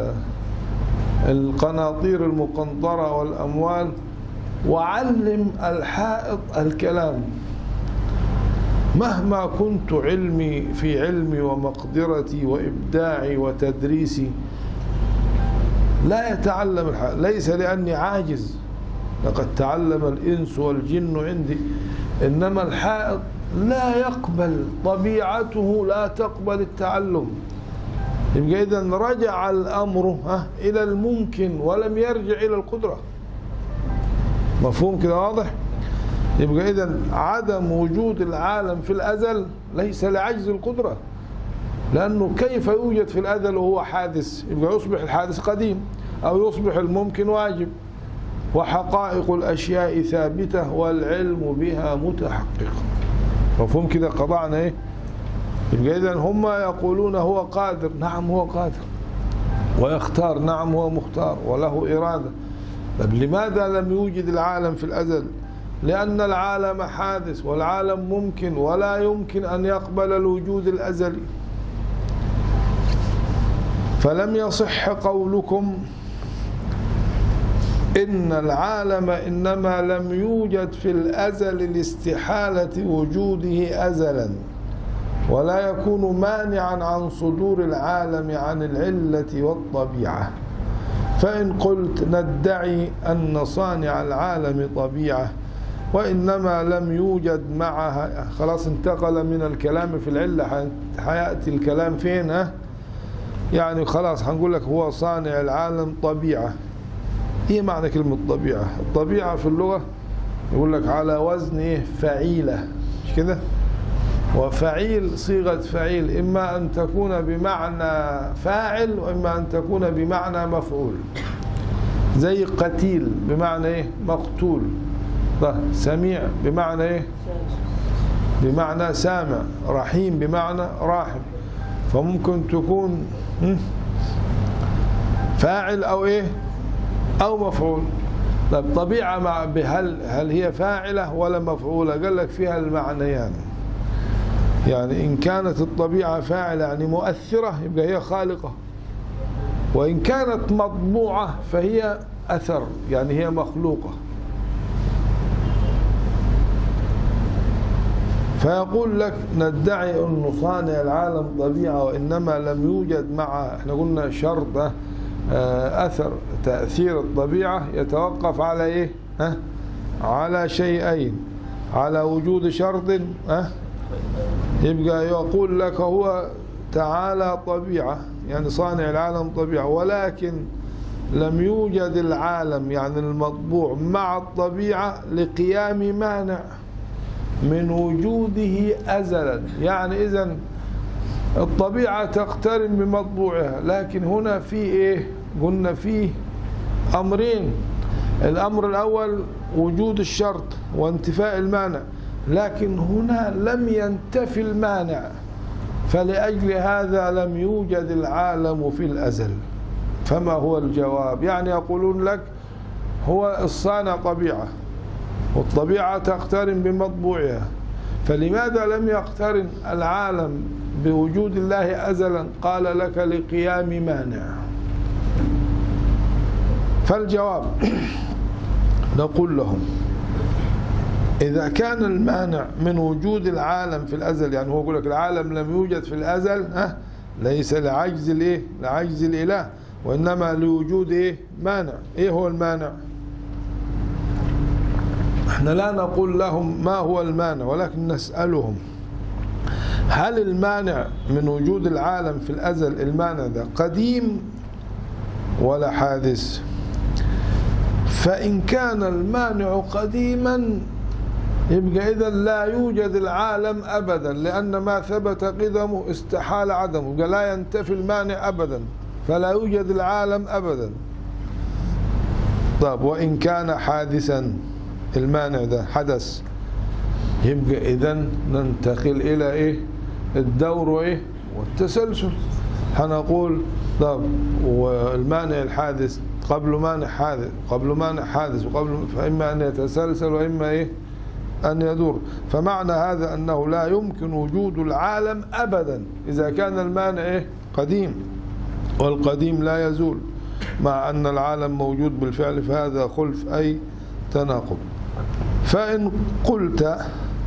القناطير المقنطرة والأموال وعلم الحائط الكلام. مهما كنت علمي في علمي ومقدرتي وإبداعي وتدريسي لا يتعلم الحائط، ليس لأني عاجز، لقد تعلم الإنس والجن عندي، إنما الحائط لا يقبل، طبيعته لا تقبل التعلم. يبقى إذن رجع الأمر إلى الممكن ولم يرجع إلى القدرة. مفهوم كده واضح؟ يبقى إذن عدم وجود العالم في الأزل ليس لعجز القدرة، لأنه كيف يوجد في الأزل وهو حادث؟ يبقى يصبح الحادث قديم أو يصبح الممكن واجب. وحقائق الأشياء ثابتة والعلم بها متحقق. مفهوم كده؟ قطعنا إيه؟ يبقى إذن هم يقولون هو قادر، نعم هو قادر، ويختار، نعم هو مختار وله إرادة. طب لماذا لم يوجد العالم في الأزل؟ لأن العالم حادث، والعالم ممكن ولا يمكن أن يقبل الوجود الأزلي. فلم يصح قولكم إن العالم إنما لم يوجد في الأزل لاستحالة وجوده أزلا، ولا يكون مانعا عن صدور العالم عن العلة والطبيعة. فإن قلت ندعي أن صانع العالم طبيعة وإنما لم يوجد معها، خلاص انتقل من الكلام في العلة، حيأتي الكلام فين؟ ها؟ يعني خلاص هنقول لك هو صانع العالم طبيعة. ايه معنى كلمة طبيعة؟ الطبيعة في اللغة يقول لك على وزن ايه؟ فعيلة، مش كده؟ وفعيل صيغة فعيل إما أن تكون بمعنى فاعل وإما أن تكون بمعنى مفعول. زي قتيل بمعنى ايه؟ مقتول. طيب سميع بمعنى ايه؟ بمعنى سامع. رحيم بمعنى راحم. فممكن تكون فاعل أو إيه أو مفعول. طيب طبيعة مع هل هل هي فاعلة ولا مفعولة؟ قال لك فيها المعنيان. يعني إن كانت الطبيعة فاعلة يعني مؤثرة يبقى هي خالقة، وإن كانت مطبوعة فهي أثر يعني هي مخلوقة. فيقول لك ندعي أن صانع العالم طبيعة وإنما لم يوجد مع، احنا قلنا شرط أثر تأثير الطبيعة يتوقف على إيه؟ ها؟ على شيئين، على وجود شرط ها؟ يبقى يقول لك هو تعالى طبيعة يعني صانع العالم طبيعة، ولكن لم يوجد العالم يعني المطبوع مع الطبيعة لقيام مانع من وجوده أزلا. يعني إذن الطبيعة تقترن بمطبوعها، لكن هنا في إيه؟ قلنا فيه أمرين. الأمر الأول وجود الشرط وانتفاء المانع، لكن هنا لم ينتفي المانع، فلأجل هذا لم يوجد العالم في الأزل. فما هو الجواب؟ يعني يقولون لك هو الصانع طبيعة والطبيعة تقترن بمطبوعها، فلماذا لم يقترن العالم بوجود الله أزلا؟ قال لك لقيام مانع. فالجواب نقول لهم إذا كان المانع من وجود العالم في الأزل، يعني هو يقول لك العالم لم يوجد في الأزل، ها ليس لعجز الإيه؟ لعجز الإله، وإنما لوجود إيه؟ مانع. إيه هو المانع؟ احنا لا نقول لهم ما هو المانع، ولكن نسألهم هل المانع من وجود العالم في الأزل المانع ده قديم ولا حادث؟ فإن كان المانع قديما يبقى إذا لا يوجد العالم أبدا، لأن ما ثبت قدمه استحال عدمه، يبقى لا ينتفي المانع أبدا، فلا يوجد العالم أبدا. طيب وإن كان حادثا المانع ده حدث، يبقى إذن ننتقل إلى إيه؟ الدور وإيه؟ والتسلسل. هنقول طب والمانع الحادث قبل مانع حادث قبل مانع حادث وقبل، فإما أن يتسلسل وإما إيه؟ أن يدور. فمعنى هذا أنه لا يمكن وجود العالم أبدا إذا كان المانع إيه؟ قديم، والقديم لا يزول، مع أن العالم موجود بالفعل، فهذا خلف أي تناقض. فإن قلت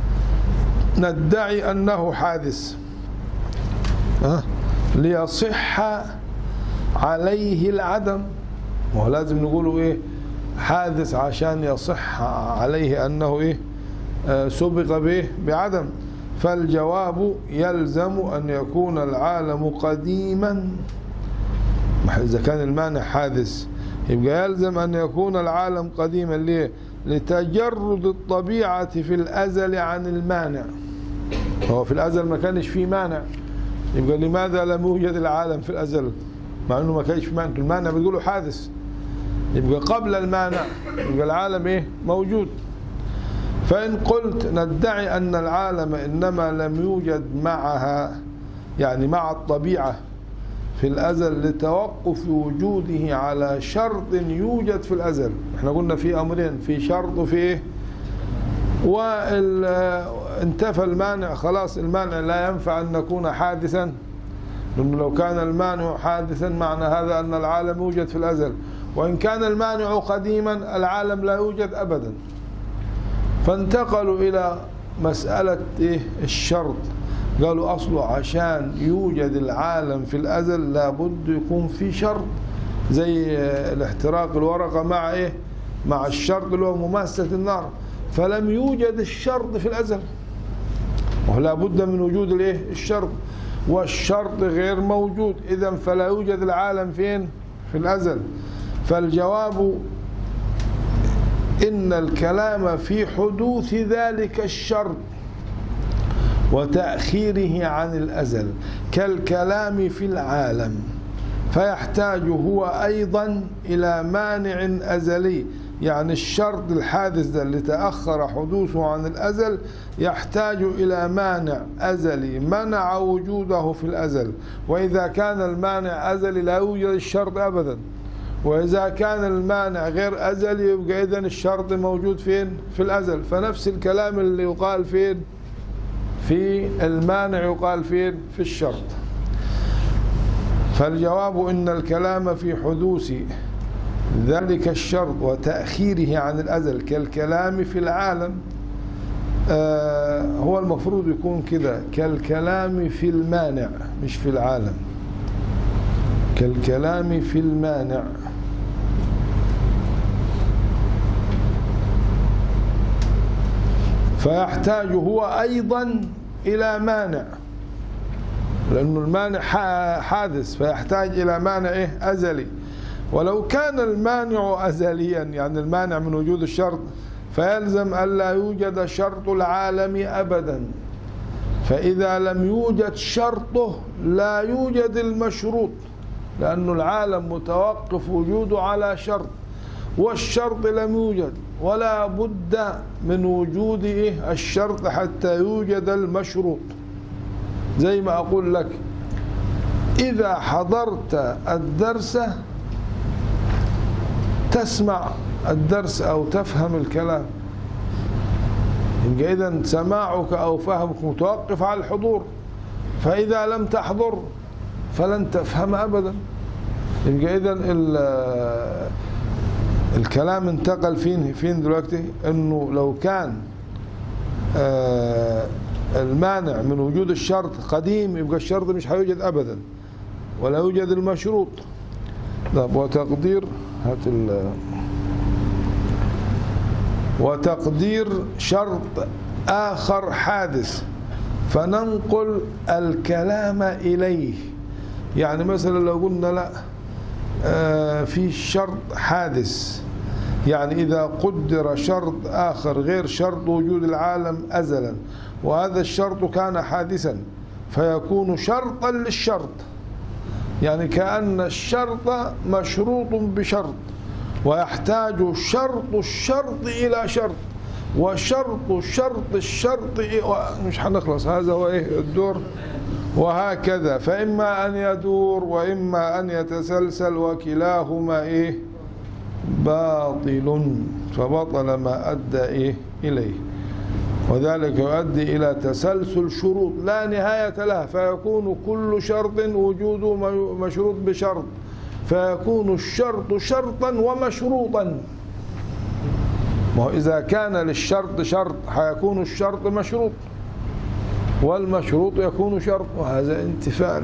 ندعي أنه حادث أه؟ ليصح عليه العدم، وهو لازم نقوله إيه؟ حادث عشان يصح عليه أنه إيه؟ آه سبق به بعدم. فالجواب يلزم أن يكون العالم قديما، إذا كان المانع حادث يبقى يلزم أن يكون العالم قديما. ليه؟ لتجرد الطبيعة في الأزل عن المانع. هو في الأزل ما كانش فيه مانع، يبقى لماذا لم يوجد العالم في الأزل مع أنه ما كانش فيه مانع؟ المانع بتقوله حادث، يبقى قبل المانع يبقى العالم إيه؟ موجود. فإن قلت ندعي أن العالم إنما لم يوجد معها، يعني مع الطبيعة في الأزل لتوقف وجوده على شرط يوجد في الأزل. احنا قلنا في أمرين، في شرط وفي إيه؟ وانتفى المانع، خلاص المانع لا ينفع أن نكون حادثا، لأنه لو كان المانع حادثا معنى هذا أن العالم يوجد في الأزل، وإن كان المانع قديما العالم لا يوجد أبدا. فانتقلوا إلى مسألة إيه؟ الشرط. قالوا أصله عشان يوجد العالم في الأزل لابد يكون في شرط، زي الاحتراق الورقة مع إيه؟ مع الشرط اللي هو مماسة النار، فلم يوجد الشرط في الأزل، ولا بد من وجود الإيه؟ الشرط، والشرط غير موجود، إذن فلا يوجد العالم فين؟ في الأزل. فالجواب إن الكلام في حدوث ذلك الشرط وتأخيره عن الأزل كالكلام في العالم، فيحتاج هو أيضا إلى مانع أزلي. يعني الشرط الحادث ده اللي تأخر حدوثه عن الأزل يحتاج إلى مانع أزلي منع وجوده في الأزل، وإذا كان المانع أزلي لا يوجد الشرط أبدا، وإذا كان المانع غير أزلي يبقى إذن الشرط موجود فين؟ في الأزل. فنفس الكلام اللي يقال فين؟ في المانع يقال فين؟ في الشرط. فالجواب إن الكلام في حدوث ذلك الشرط وتأخيره عن الأزل كالكلام في العالم، آه هو المفروض يكون كده، كالكلام في المانع مش في العالم، كالكلام في المانع. فيحتاج هو أيضا إلى مانع، لأنه المانع حادث فيحتاج إلى مانع إيه؟ أزلي. ولو كان المانع أزليا يعني المانع من وجود الشرط فيلزم ألا يوجد شرط العالم أبدا، فإذا لم يوجد شرطه لا يوجد المشروط، لأن العالم متوقف وجوده على شرط، والشرط لم يوجد، ولا بد من وجود إيه؟ الشرط حتى يوجد المشروط. زي ما أقول لك إذا حضرت الدرس تسمع الدرس أو تفهم الكلام، يبقى إذن سماعك أو فهمك متوقف على الحضور، فإذا لم تحضر فلن تفهم أبدا. يبقى إذن الكلام انتقل فين فين دلوقتي؟ إنه لو كان المانع من وجود الشرط قديم يبقى الشرط مش هيوجد أبدا ولا يوجد المشروط. طب وتقدير هات ال وتقدير شرط آخر حادث فننقل الكلام إليه. يعني مثلا لو قلنا لا آه في شرط حادث، يعني إذا قدر شرط آخر غير شرط وجود العالم أزلا وهذا الشرط كان حادثا فيكون شرطا للشرط، يعني كأن الشرط مشروط بشرط ويحتاج شرط الشرط إلى شرط وشرط شرط الشرط مش هنخلص. هذا هو إيه الدور، وهكذا. فإما أن يدور وإما أن يتسلسل وكلاهما إيه باطل، فبطل ما أدى إيه إليه، وذلك يؤدي إلى تسلسل شروط لا نهاية لها، فيكون كل شرط وجوده مشروط بشرط، فيكون الشرط شرطا ومشروطا. وإذا كان للشرط شرط حيكون الشرط مشروط والمشروط يكون شرط، وهذا انتفاع.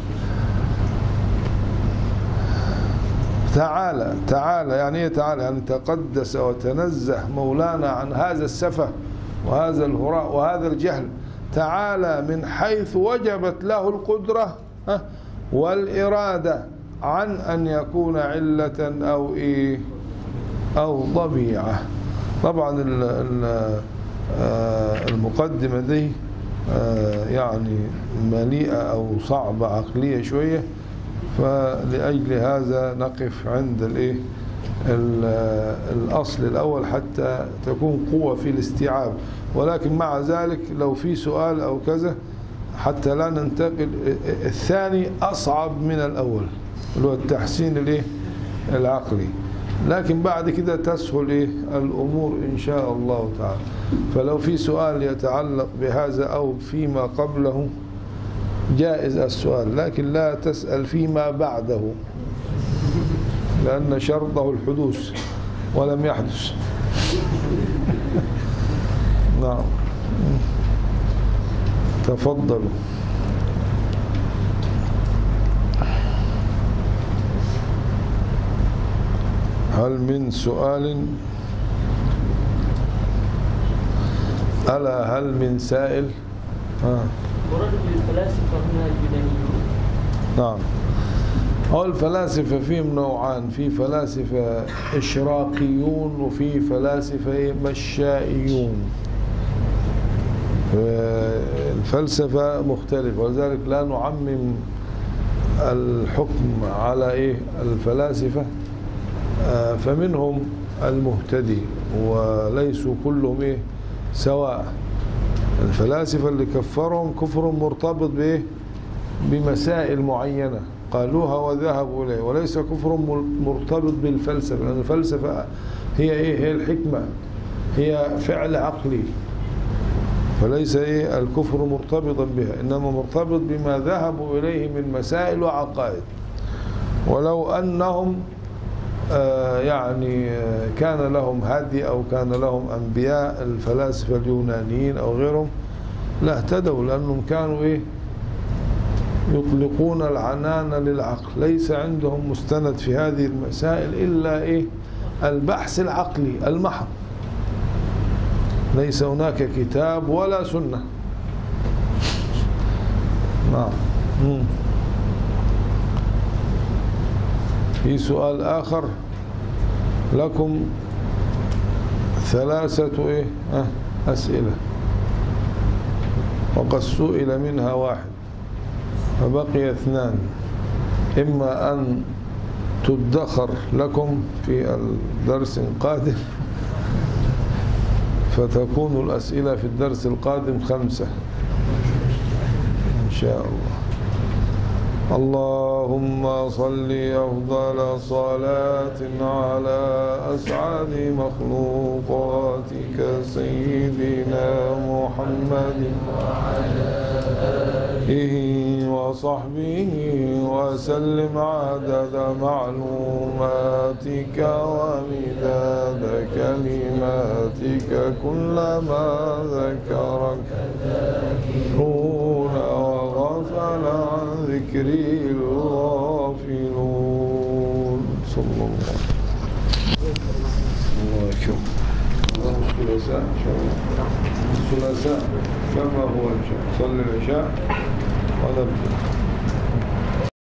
تعالى تعالى يعني ايه تعالى؟ يعني تقدس وتنزه مولانا عن هذا السفه وهذا الهراء وهذا الجهل. تعالى من حيث وجبت له القدرة والإرادة عن أن يكون علة أو إيه أو طبيعة. طبعا المقدمة دي يعني مليئة أو صعبة عقلية شوية، فلأجل هذا نقف عند الإيه الأصل الأول حتى تكون قوة في الاستيعاب. ولكن مع ذلك لو في سؤال أو كذا حتى لا ننتقل، الثاني أصعب من الأول اللي هو التحسين الإيه العقلي، لكن بعد كده تسهل إيه الأمور إن شاء الله تعالى. فلو في سؤال يتعلق بهذا أو فيما قبله جائز السؤال، لكن لا تسأل فيما بعده لأن شرطه الحدوث ولم يحدث. نعم تفضلوا. هل من سؤال؟ ألا هل من سائل؟ آه. مراد بالفلاسفة منها اليونانيون. نعم. هو الفلاسفة فيهم نوعان، في فلاسفة إشراقيون وفي فلاسفة مشائيون. الفلسفة مختلفة، ولذلك لا نعمم الحكم على إيه الفلاسفة، فمنهم المهتدي وليسوا كلهم إيه سواء. الفلاسفة اللي كفرهم كفر مرتبط بإيه بمسائل معينة، قالوها وذهبوا إليه، وليس كفر مرتبط بالفلسفة، لأن الفلسفة هي إيه؟ هي الحكمة، هي فعل عقلي، فليس إيه الكفر مرتبطا بها، إنما مرتبط بما ذهبوا إليه من مسائل وعقائد. ولو أنهم آه يعني آه كان لهم هدي أو كان لهم أنبياء الفلاسفة اليونانيين أو غيرهم لاهتدوا، لأنهم كانوا إيه يطلقون العنان للعقل، ليس عندهم مستند في هذه المسائل إلا إيه البحث العقلي المحض، ليس هناك كتاب ولا سنة. نعم. في سؤال آخر لكم ثلاثة إيه أه أسئلة، وقد سئل منها واحد فبقي اثنان، إما أن تدخر لكم في الدرس القادم فتكون الأسئلة في الدرس القادم خمسة إن شاء الله. اللهم صل أفضل صلاة على أسعد مخلوقاتك سيدنا محمد وعلى آله وصحبه وسلم عدد معلوماتك ومداد كلماتك كلما ذكرك الذاكرون وغفل عن ذكري الغافلون. صلى الله عليه وسلم. الثلاثاء إن شاء الله، الثلاثاء كما هو إن شاء الله. صلي العشاء ونبدأ.